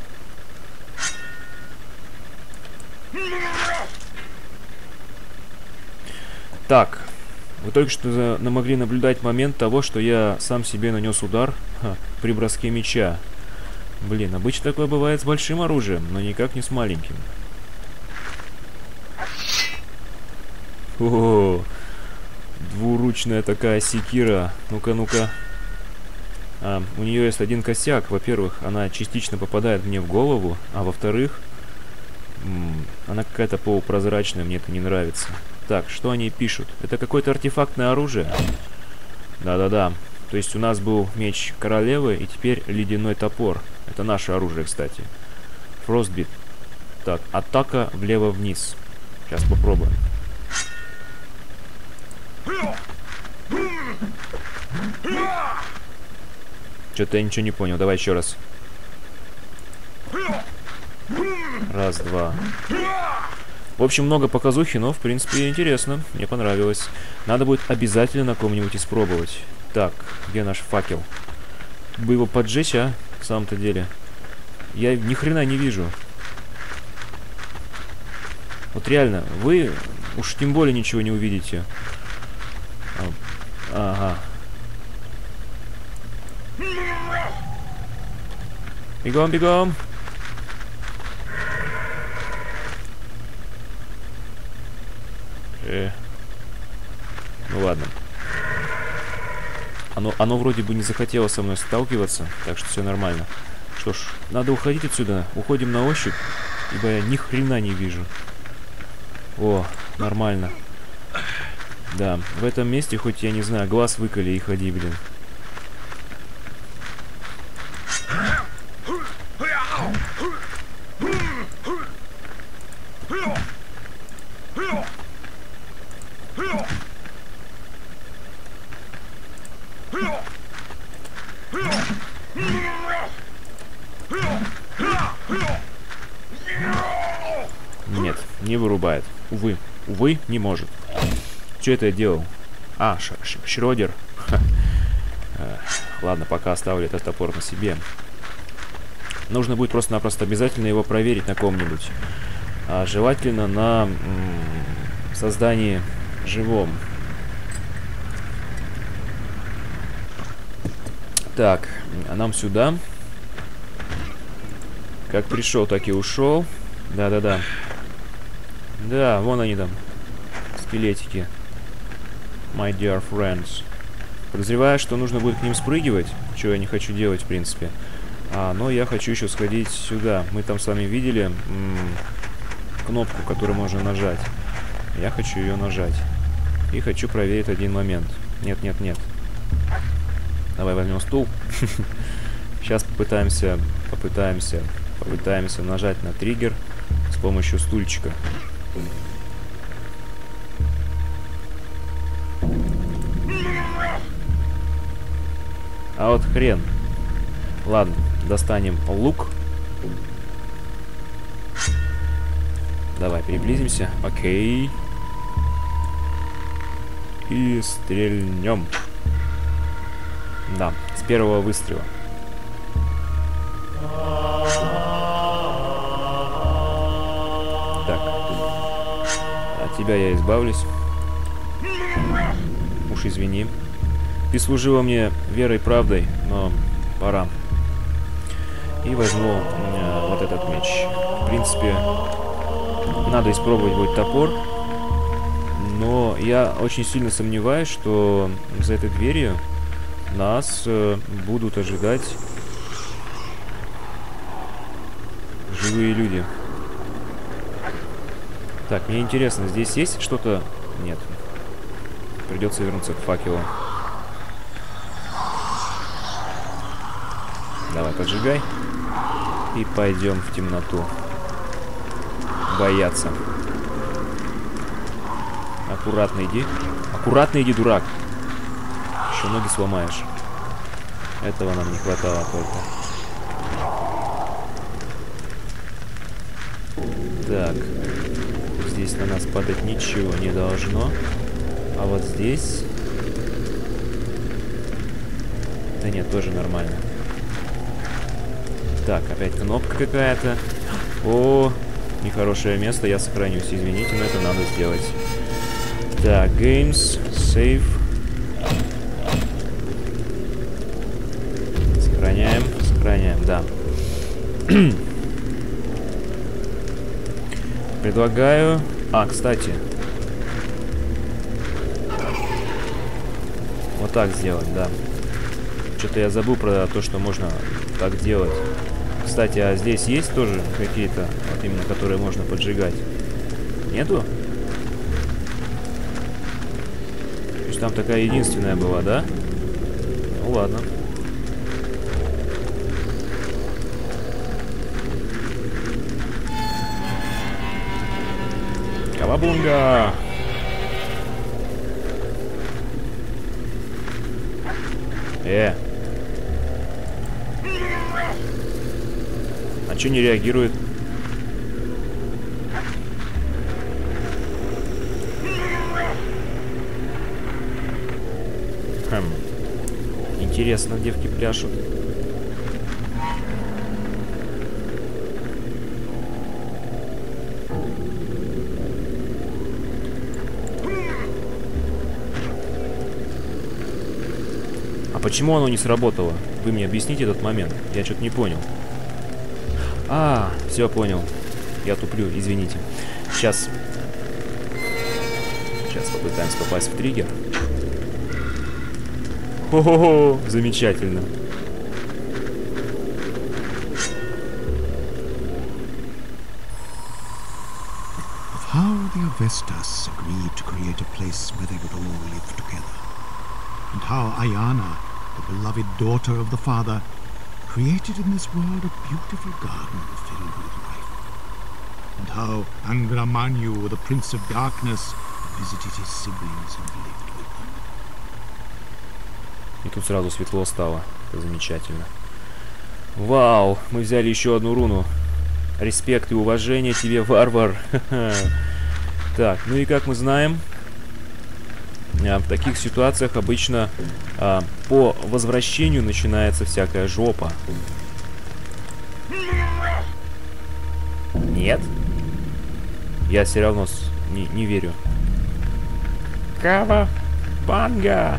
B: Так, вы только что могли наблюдать момент того, что я сам себе нанес удар при броске меча. Блин, обычно такое бывает с большим оружием, но никак не с маленьким. О, двуручная такая секира. Ну-ка, ну-ка. У нее есть один косяк. Во-первых, она частично попадает мне в голову, а во-вторых, она какая-то полупрозрачная, мне это не нравится. Так, что они пишут? Это какое-то артефактное оружие? Да-да-да. То есть у нас был меч королевы, и теперь ледяной топор. Это наше оружие, кстати. Frostbite. Так, атака влево-вниз. Сейчас попробуем. Что-то я ничего не понял. Давай еще раз. Раз, два. В общем, много показухи, но, в принципе, интересно. Мне понравилось. Надо будет обязательно на ком-нибудь испробовать. Так, где наш факел? Бы его поджечь, а? В самом-то деле. Я ни хрена не вижу. Вот реально, вы уж тем более ничего не увидите. Ага. Бегом, бегом. Ну ладно. Оно вроде бы не захотело со мной сталкиваться, так что все нормально. Что ж, надо уходить отсюда. Уходим на ощупь, ибо я ни хрена не вижу. О, нормально. Да, в этом месте, хоть я не знаю, глаз выколи и ходи, блин. Нет, не вырубает. Увы, увы, не может. Что это я делал? А, Шрёдер. Ладно, пока оставлю этот топор на себе. Нужно будет просто-напросто обязательно его проверить на ком-нибудь. Желательно на создании живом. Так, а нам сюда. Как пришел, так и ушел. Да-да-да. Да, вон они там. Скелетики. My dear friends. Подозреваю, что нужно будет к ним спрыгивать. Чего я не хочу делать, в принципе. Но я хочу еще сходить сюда. Мы там с вами видели кнопку, которую можно нажать. Я хочу ее нажать. И хочу проверить один момент. Нет, нет, нет. Давай возьмем стул. Сейчас попытаемся нажать на триггер с помощью стульчика. А вот хрен. Ладно, достанем лук. Давай приблизимся. Окей. И стрельнем. Да, с первого выстрела. Так. От тебя я избавлюсь. Уж извини. Ты служила мне верой и правдой, но пора. И возьму вот этот меч. В принципе, надо испробовать будет топор. Но я очень сильно сомневаюсь, что за этой дверью нас будут ожидать живые люди. Так, мне интересно, здесь есть что-то? Нет. Придется вернуться к факелу. Давай, поджигай. И пойдем в темноту. Бояться. Аккуратно иди. Аккуратно иди, дурак. Еще ноги сломаешь. Этого нам не хватало только. Так. Здесь на нас падать ничего не должно. А вот здесь... Да нет, тоже нормально. Так, опять кнопка какая-то. О, нехорошее место, я сохранюсь. Извините, но это надо сделать. Так, games, save. Сохраняем, сохраняем, да. Предлагаю... А, кстати. Вот так сделать, да. Что-то я забыл про то, что можно так делать. Кстати, а здесь есть тоже какие-то, вот именно, которые можно поджигать? Нету? То есть там такая единственная была, да? Ну ладно. Кавабунга! А чё не реагирует? Интересно, девки пляшут. А почему оно не сработало? Вы мне объясните этот момент. Я что-то не понял. А, все понял. Я туплю, извините. Сейчас попытаемся попасть в триггер. О-хо-хо, замечательно.
A: How the Avestas agreed to create a place where they would all live together, and how Ayana, the beloved daughter of the father, created in this world a beautiful garden filled with life, and how Angramanyu, the Prince of Darkness, visited his siblings and lived with them.
B: И тут сразу светло стало. Это замечательно. Вау, мы взяли еще одну руну. Респект и уважение тебе, варвар. Так, ну и как мы знаем, в таких ситуациях обычно по возвращению начинается всякая жопа. Нет? Я все равно не верю. Кавабанга!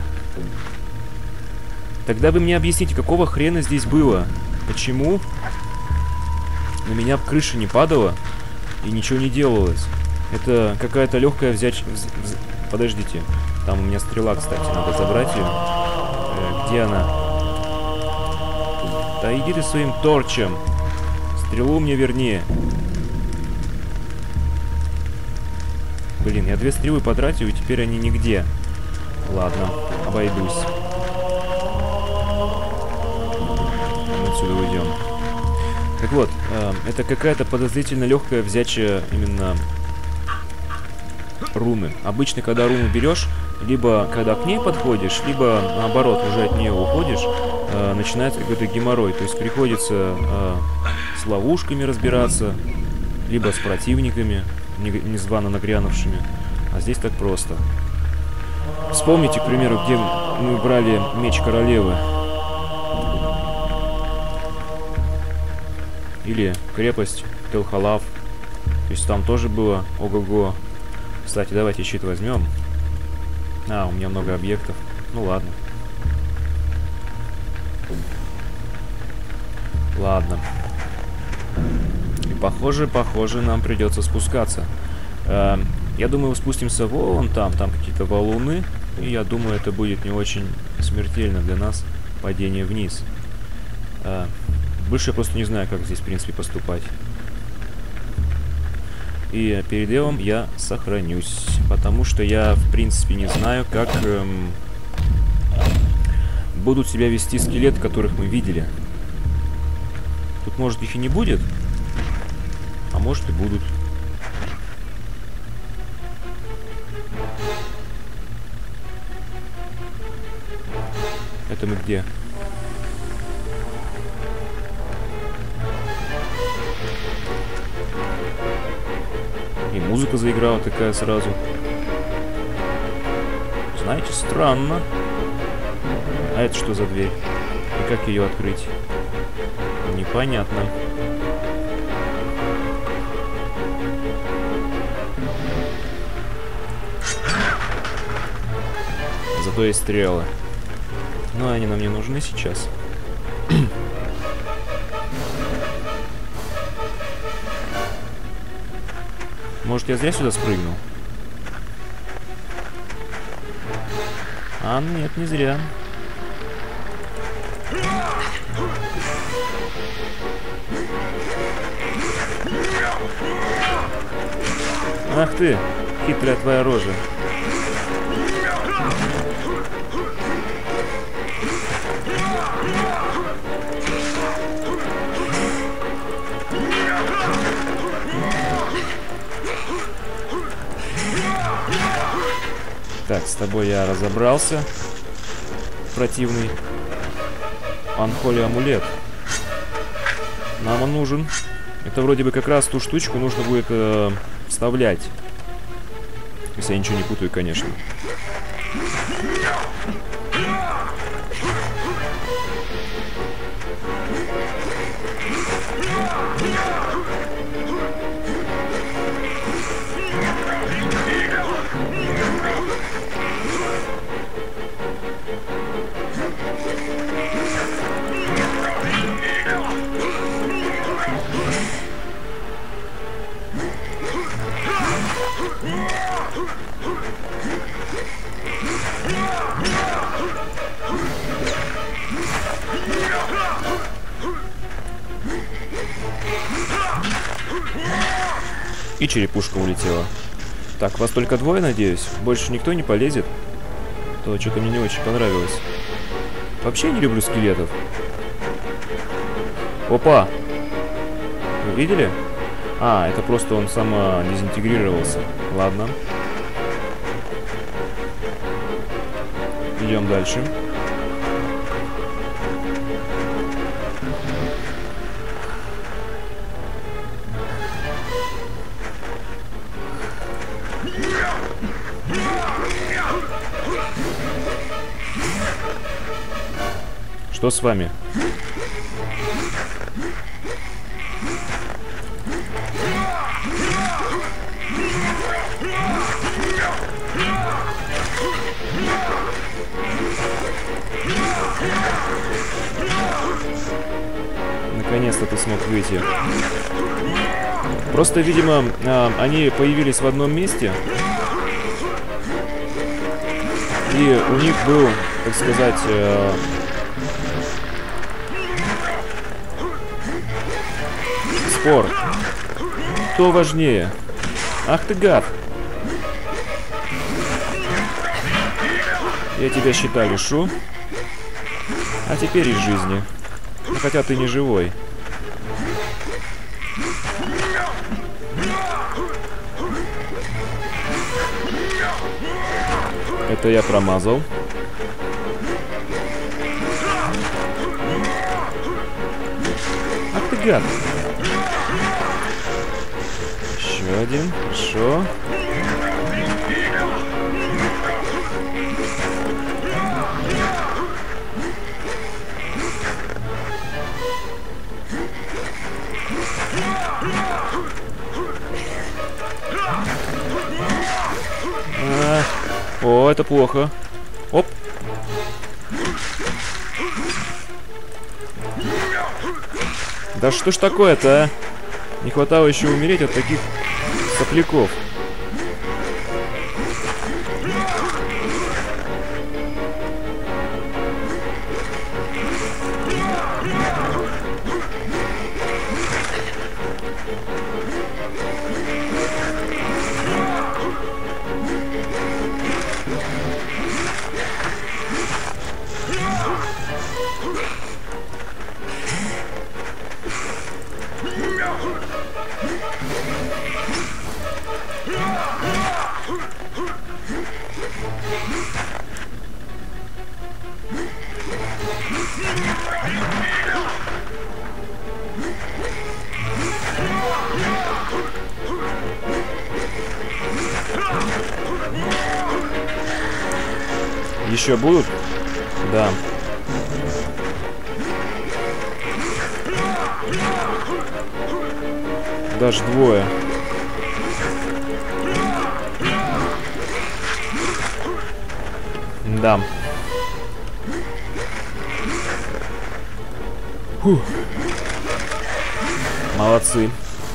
B: Тогда вы мне объясните, какого хрена здесь было? Почему на меня крыша не падала и ничего не делалось? Это какая-то легкая взять... Подождите. Там у меня стрела, кстати, надо забрать ее. Где она? Да иди ты своим торчем. Стрелу мне верни. Блин, я 2 стрелы потратил, и теперь они нигде. Ладно, обойдусь. Мы отсюда уйдем. Так вот, это какая-то подозрительно легкая взячая именно руны. Обычно, когда руну берешь, либо когда к ней подходишь, либо наоборот, уже от нее уходишь, начинается какой-то геморрой. То есть приходится с ловушками разбираться, либо с противниками, незвано нагрянувшими. А здесь так просто. Вспомните, к примеру, где мы брали меч королевы. Или крепость Телхалав. То есть там тоже было ого-го. Кстати, давайте щит возьмем. А, у меня много объектов. Ну ладно. Ладно. И похоже, нам придется спускаться. Я думаю, спустимся вон там какие-то валуны. И я думаю, это будет не очень смертельно для нас падение вниз. Больше я просто не знаю, как здесь, в принципе, поступать. И перед делом я сохранюсь, потому что я, в принципе, не знаю, как будут себя вести скелеты, которых мы видели. Тут, может, их и не будет, а может, и будут. Это мы где? И музыка заиграла такая сразу. Знаете, странно. А это что за дверь? И как ее открыть? Непонятно. Зато есть стрелы. Но они нам не нужны сейчас. Может, я зря сюда спрыгнул? А, нет, не зря. Ах ты, хитрая твоя рожа. Так, с тобой я разобрался. Противный. Анхоли амулет. Нам он нужен. Это вроде бы как раз ту штучку нужно будет вставлять. Если я ничего не путаю, конечно. И черепушка улетела. Так, вас только двое, надеюсь? Больше никто не полезет? То что-то мне не очень понравилось. Вообще не люблю скелетов. Опа! Вы видели? А, это просто он сам дезинтегрировался. Ладно. Идем дальше. Что с вами? Наконец-то ты смог выйти. Просто, видимо, они появились в одном месте. И у них был, так сказать, спор. Кто важнее? Ах ты гад! Я тебя щита лишу. А теперь из жизни. Ну, хотя ты не живой. Это я промазал. Ах ты гад! Еще один. Хорошо. О, это плохо. Оп. Да что ж такое-то, а? Не хватало еще умереть от таких сопляков. Еще будут? Да. Даже двое. Да. Фух. Молодцы.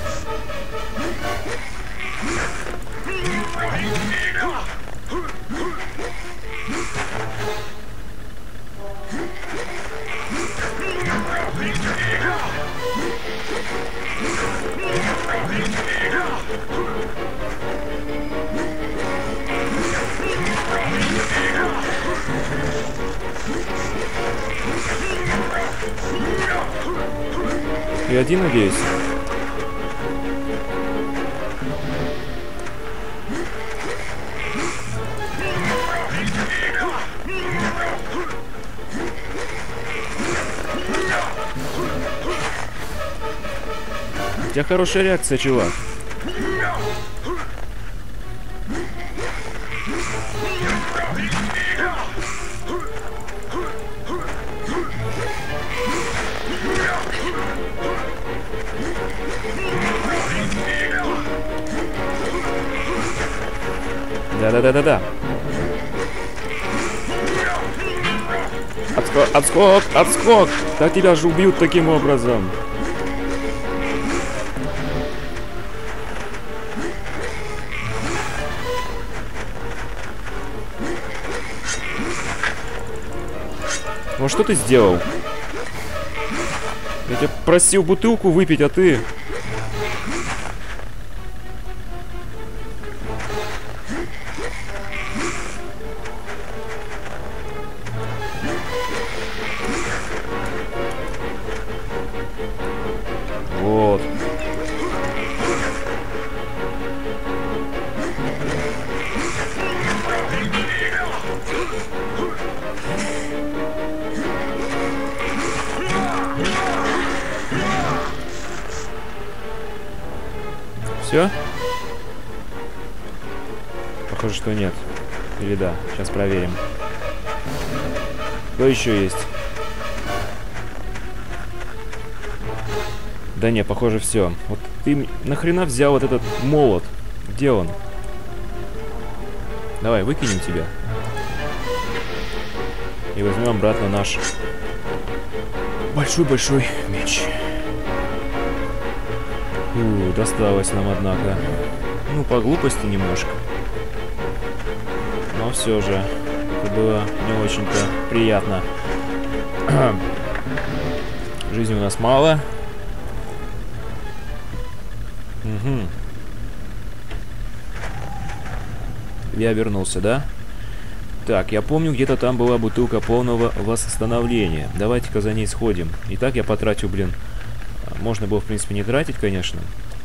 B: И один, надеюсь. У тебя хорошая реакция, чувак. Да-да-да-да-да. Отскок, отскок, отскок! Да тебя же убьют таким образом. Ну что ты сделал? Я тебя просил бутылку выпить, а ты... Вот. Все? Похоже, что нет. Или да. Сейчас проверим. Что еще есть? Да не, похоже, все. Вот ты нахрена взял вот этот молот? Где он? Давай, выкинем тебя. И возьмем обратно наш большой-большой меч. Досталось нам, однако. Ну, по глупости немножко. Но все же, это было не очень-то приятно. Жизни у нас мало. Угу. Я вернулся, да? Так, я помню, где-то там была бутылка полного восстановления. Давайте-ка за ней сходим. Итак, я потратил, блин. Можно было, в принципе, не тратить, конечно.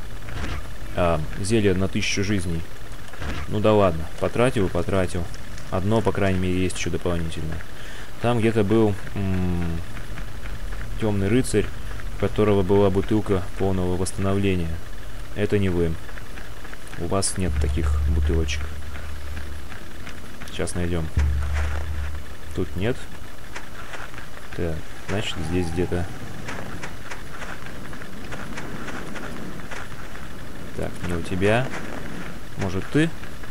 B: Зелье на 1000 жизней. Ну да ладно, потратил и потратил. Одно, по крайней мере, есть еще дополнительное. Там где-то был темный рыцарь, у которого была бутылка полного восстановления. Это не вы. У вас нет таких бутылочек. Сейчас найдем. Тут нет. Так, значит, здесь где-то. Так, не у тебя. Может, ты?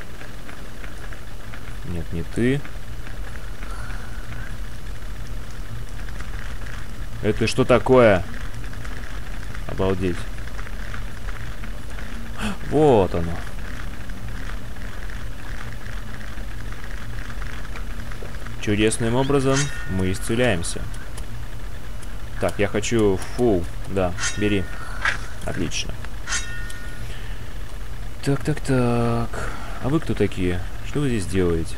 B: Нет, не ты. Это что такое? Обалдеть. Вот оно. Чудесным образом мы исцеляемся. Так, я хочу фул. Да, бери. Отлично. Так. А вы кто такие? Что вы здесь делаете?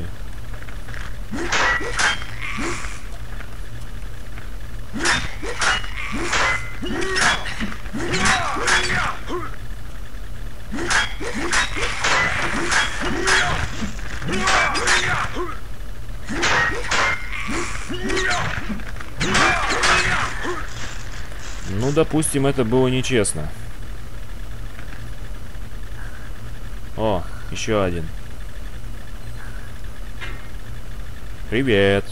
B: Ну, допустим, это было нечестно. О, еще один. Привет.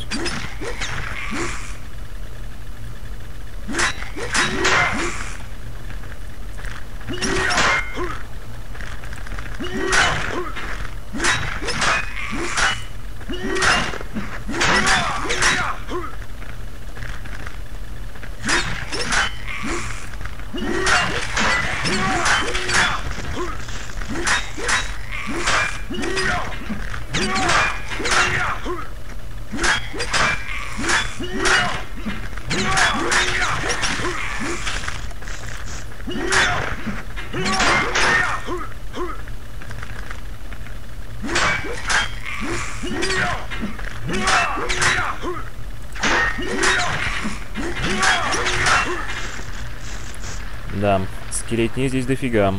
B: Да, скелетней здесь дофига.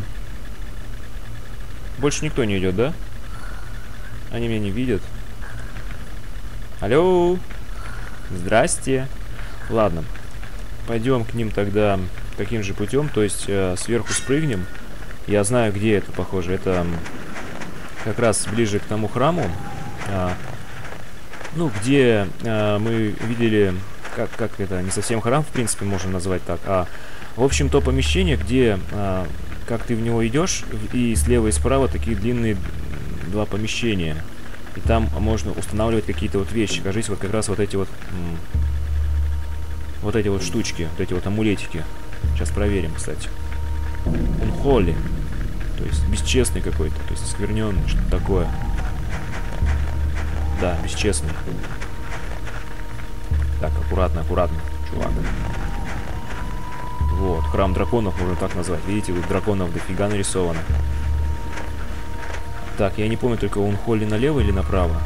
B: Больше никто не идет, да? Они меня не видят. Алло! Здрасте. Ладно. Пойдем к ним тогда таким же путем, то есть сверху спрыгнем. Я знаю, где это, похоже. Это как раз ближе к тому храму. Ну, где мы видели, как это, не совсем храм, в принципе, можно назвать так, в общем, то помещение, где, как ты в него идешь, и слева и справа такие длинные два помещения. И там можно устанавливать какие-то вот вещи. Кажется, вот как раз вот эти вот штучки, вот эти вот амулетики. Сейчас проверим, кстати. Unholy. То есть бесчестный какой-то, то есть оскверненный, что-то такое. Да, бесчестный. Так, аккуратно, аккуратно, чувак. Вот, храм драконов можно так назвать. Видите, тут драконов дофига нарисовано. Так, я не помню, только Unholy налево или направо?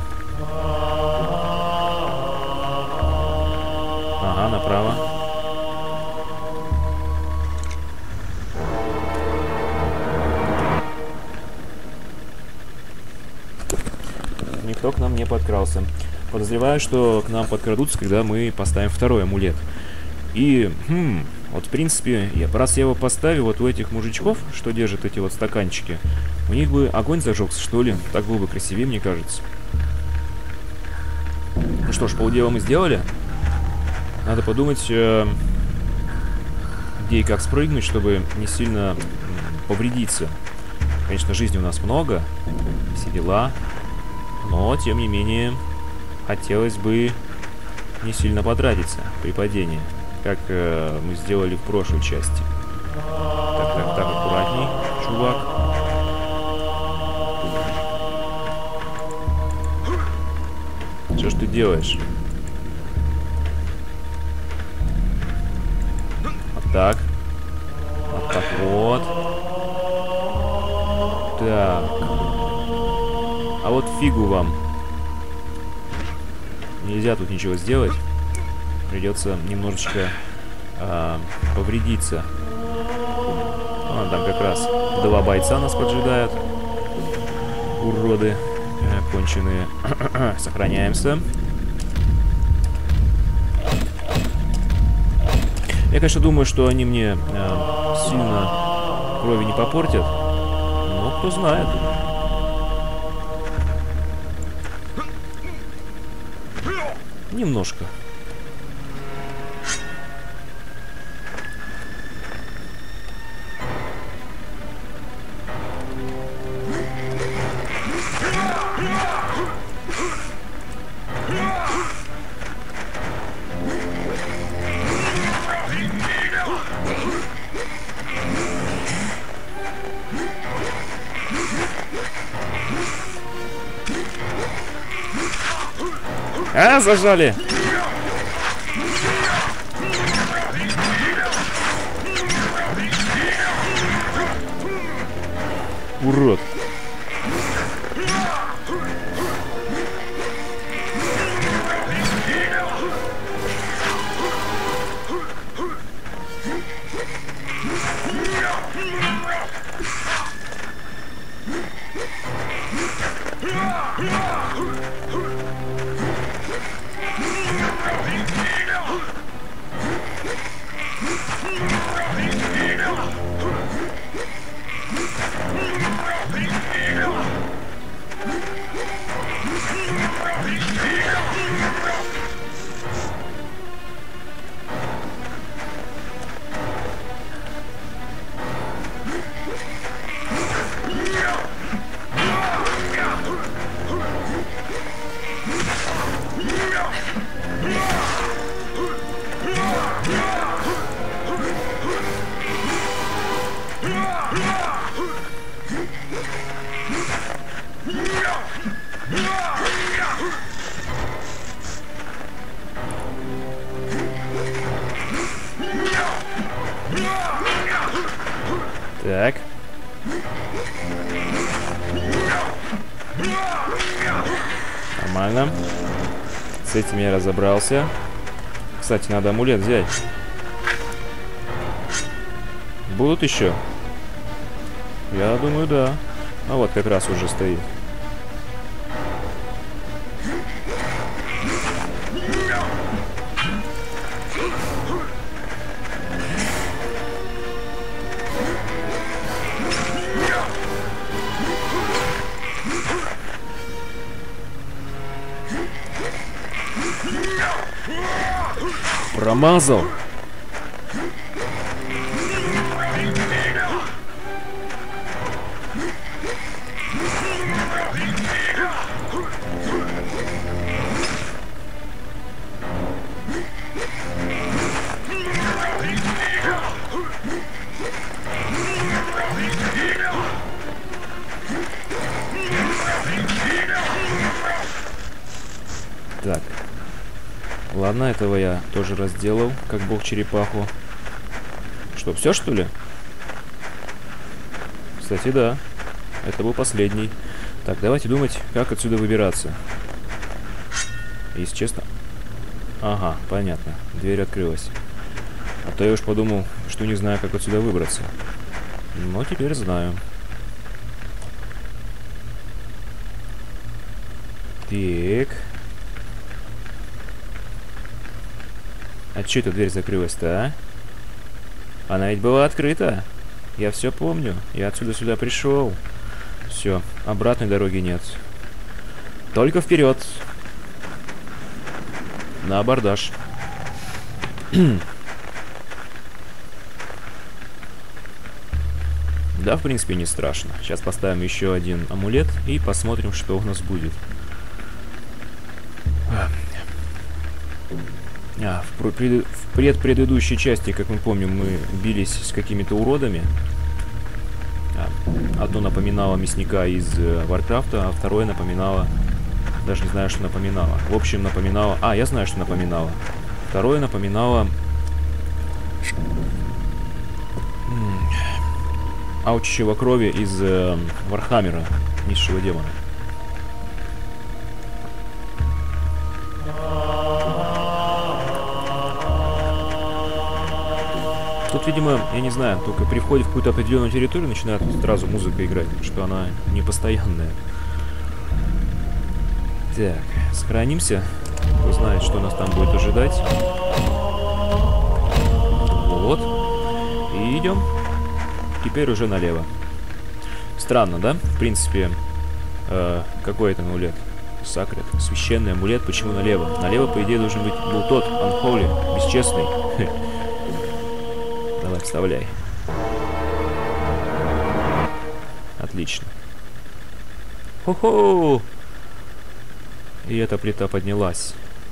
B: Ага, направо. Никто к нам не подкрался. Подозреваю, что к нам подкрадутся, когда мы поставим второй амулет. И, вот в принципе, раз я его поставил вот у этих мужичков, что держат эти вот стаканчики, у них бы огонь зажегся, что ли. Так было бы красивее, мне кажется. Ну что ж, полдела мы сделали. Надо подумать, где и как спрыгнуть, чтобы не сильно повредиться. Конечно, жизни у нас много, все дела. Но, тем не менее, хотелось бы не сильно потратиться при падении, как мы сделали в прошлой части. Так, аккуратней, чувак. Что ж ты делаешь? Вот так. Вот так вот. Так. А вот фигу вам. Нельзя тут ничего сделать. Придется немножечко повредиться. Там как раз два бойца нас поджидают. Уроды конченые. Сохраняемся. Я, конечно, думаю, что они мне сильно крови не попортят. Но кто знает. Немножко. Зажали! Урод! Так. Нормально. С этим я разобрался. Кстати, надо амулет взять. Будут еще? Я думаю, да. А вот как раз уже стоит. Промазал. Так. Ладно, этого я тоже разделал, как бог черепаху. Что, все, что ли? Кстати, да. Это был последний. Так, давайте думать, как отсюда выбираться. Если честно... Ага, понятно. Дверь открылась. А то я уж подумал, что не знаю, как отсюда выбраться. Но теперь знаю. Так... А че эта дверь закрылась-то, а? Она ведь была открыта. Я все помню. Я отсюда сюда пришел. Все, обратной дороги нет. Только вперед. На абордаж. Да, в принципе, не страшно. Сейчас поставим еще один амулет и посмотрим, что у нас будет. В предыдущей части, как мы помним, мы бились с какими-то уродами. Одно напоминало мясника из Варкрафта, а второе напоминало... Даже не знаю, что напоминало. В общем, напоминало... я знаю, что напоминало. Второе напоминало... Аучищего крови из Вархаммера, низшего демона. Тут, видимо, я не знаю, только при входе в какую-то определенную территорию начинает сразу музыка играть, что она не постоянная. Так, сохранимся. Кто знает, что нас там будет ожидать. Вот. И идем. Теперь уже налево. Странно, да? В принципе, какой это амулет? Сакрет. Священный амулет. Почему налево? Налево, по идее, должен быть был тот, Unholy, бесчестный. Давай, вставляй. Отлично. Хо-хо! И эта плита поднялась.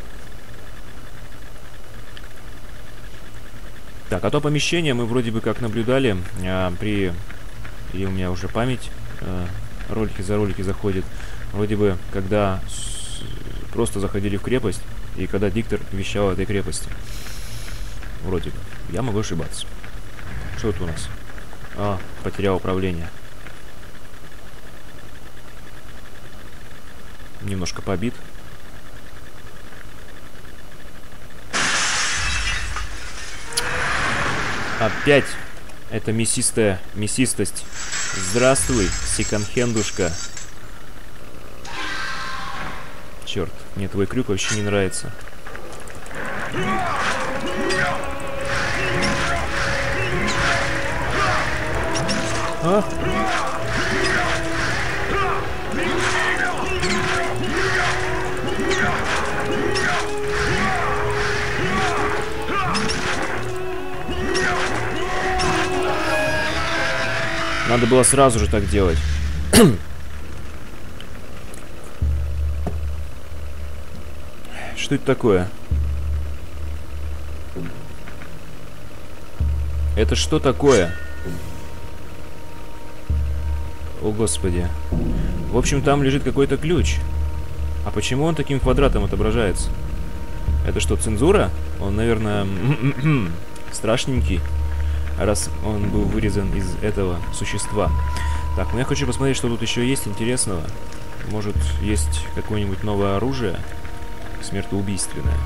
B: Так, а то помещение мы вроде бы как наблюдали при... И у меня уже память ролики за ролики заходит. Вроде бы, когда просто заходили в крепость, и когда диктор вещал о этой крепости. Вроде бы. Я могу ошибаться. Что это у нас? Потерял управление. Немножко побит. Опять эта мясистость. Здравствуй, секонд-хендушка. Черт, мне твой крюк вообще не нравится. Надо было сразу же так делать. Что это такое? Это что такое? О, господи. В общем, там лежит какой-то ключ. А почему он таким квадратом отображается? Это что, цензура? Он, наверное, страшненький. раз он был вырезан из этого существа. Так, ну я хочу посмотреть, что тут еще есть интересного. Может, есть какое-нибудь новое оружие смертоубийственное.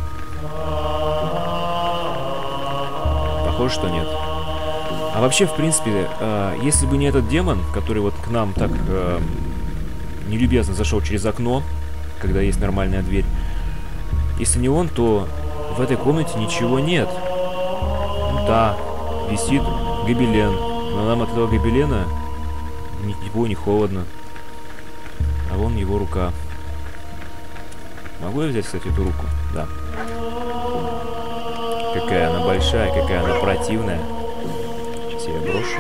B: Похоже, что нет. А вообще, в принципе, если бы не этот демон, который вот к нам так нелюбезно зашел через окно, когда есть нормальная дверь, если не он, то в этой комнате ничего нет. Ну да, висит гобелен, но нам от этого гобелена ни тепло, ни холодно. А вон его рука. Могу я взять, кстати, эту руку? Да. Какая она большая, какая она противная. Сейчас я ее брошу.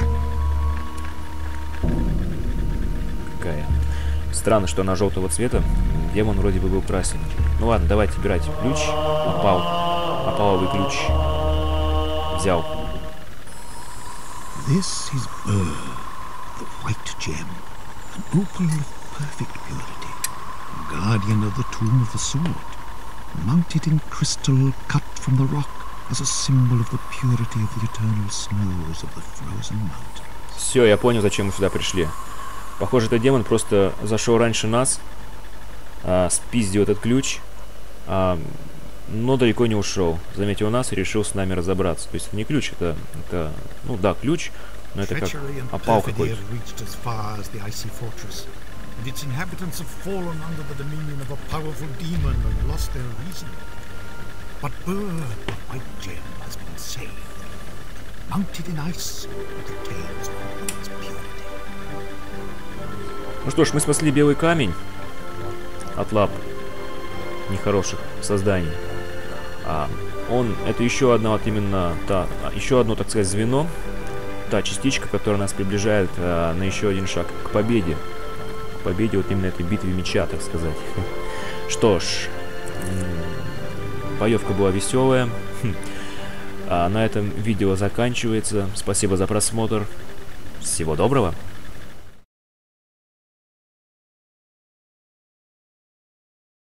B: Какая. Странно, что она желтого цвета. Демон вроде бы был красненький. Ну ладно, давайте брать ключ. Опаловый ключ. Взял.
A: This is Burr, the white gem, an opal of perfect purity, guardian of the tomb of the sword, mounted in crystal cut from the rock as a symbol of the purity of the eternal snows of the frozen mountains.
B: Все, я понял, зачем мы сюда пришли. Похоже, этот демон просто зашел раньше нас, спиздил этот ключ, но далеко не ушел. Заметил нас и решил с нами разобраться. То есть это не ключ, это ну да, ключ, но это как опал какой-то. Ну что ж, мы спасли белый камень от лап нехороших созданий. Это еще одна вот именно еще одно, так сказать, звено, та частичка, которая нас приближает на еще один шаг к победе. К победе вот именно этой битве меча, так сказать. Что ж, боевка была веселая. На этом видео заканчивается. Спасибо за просмотр. Всего доброго.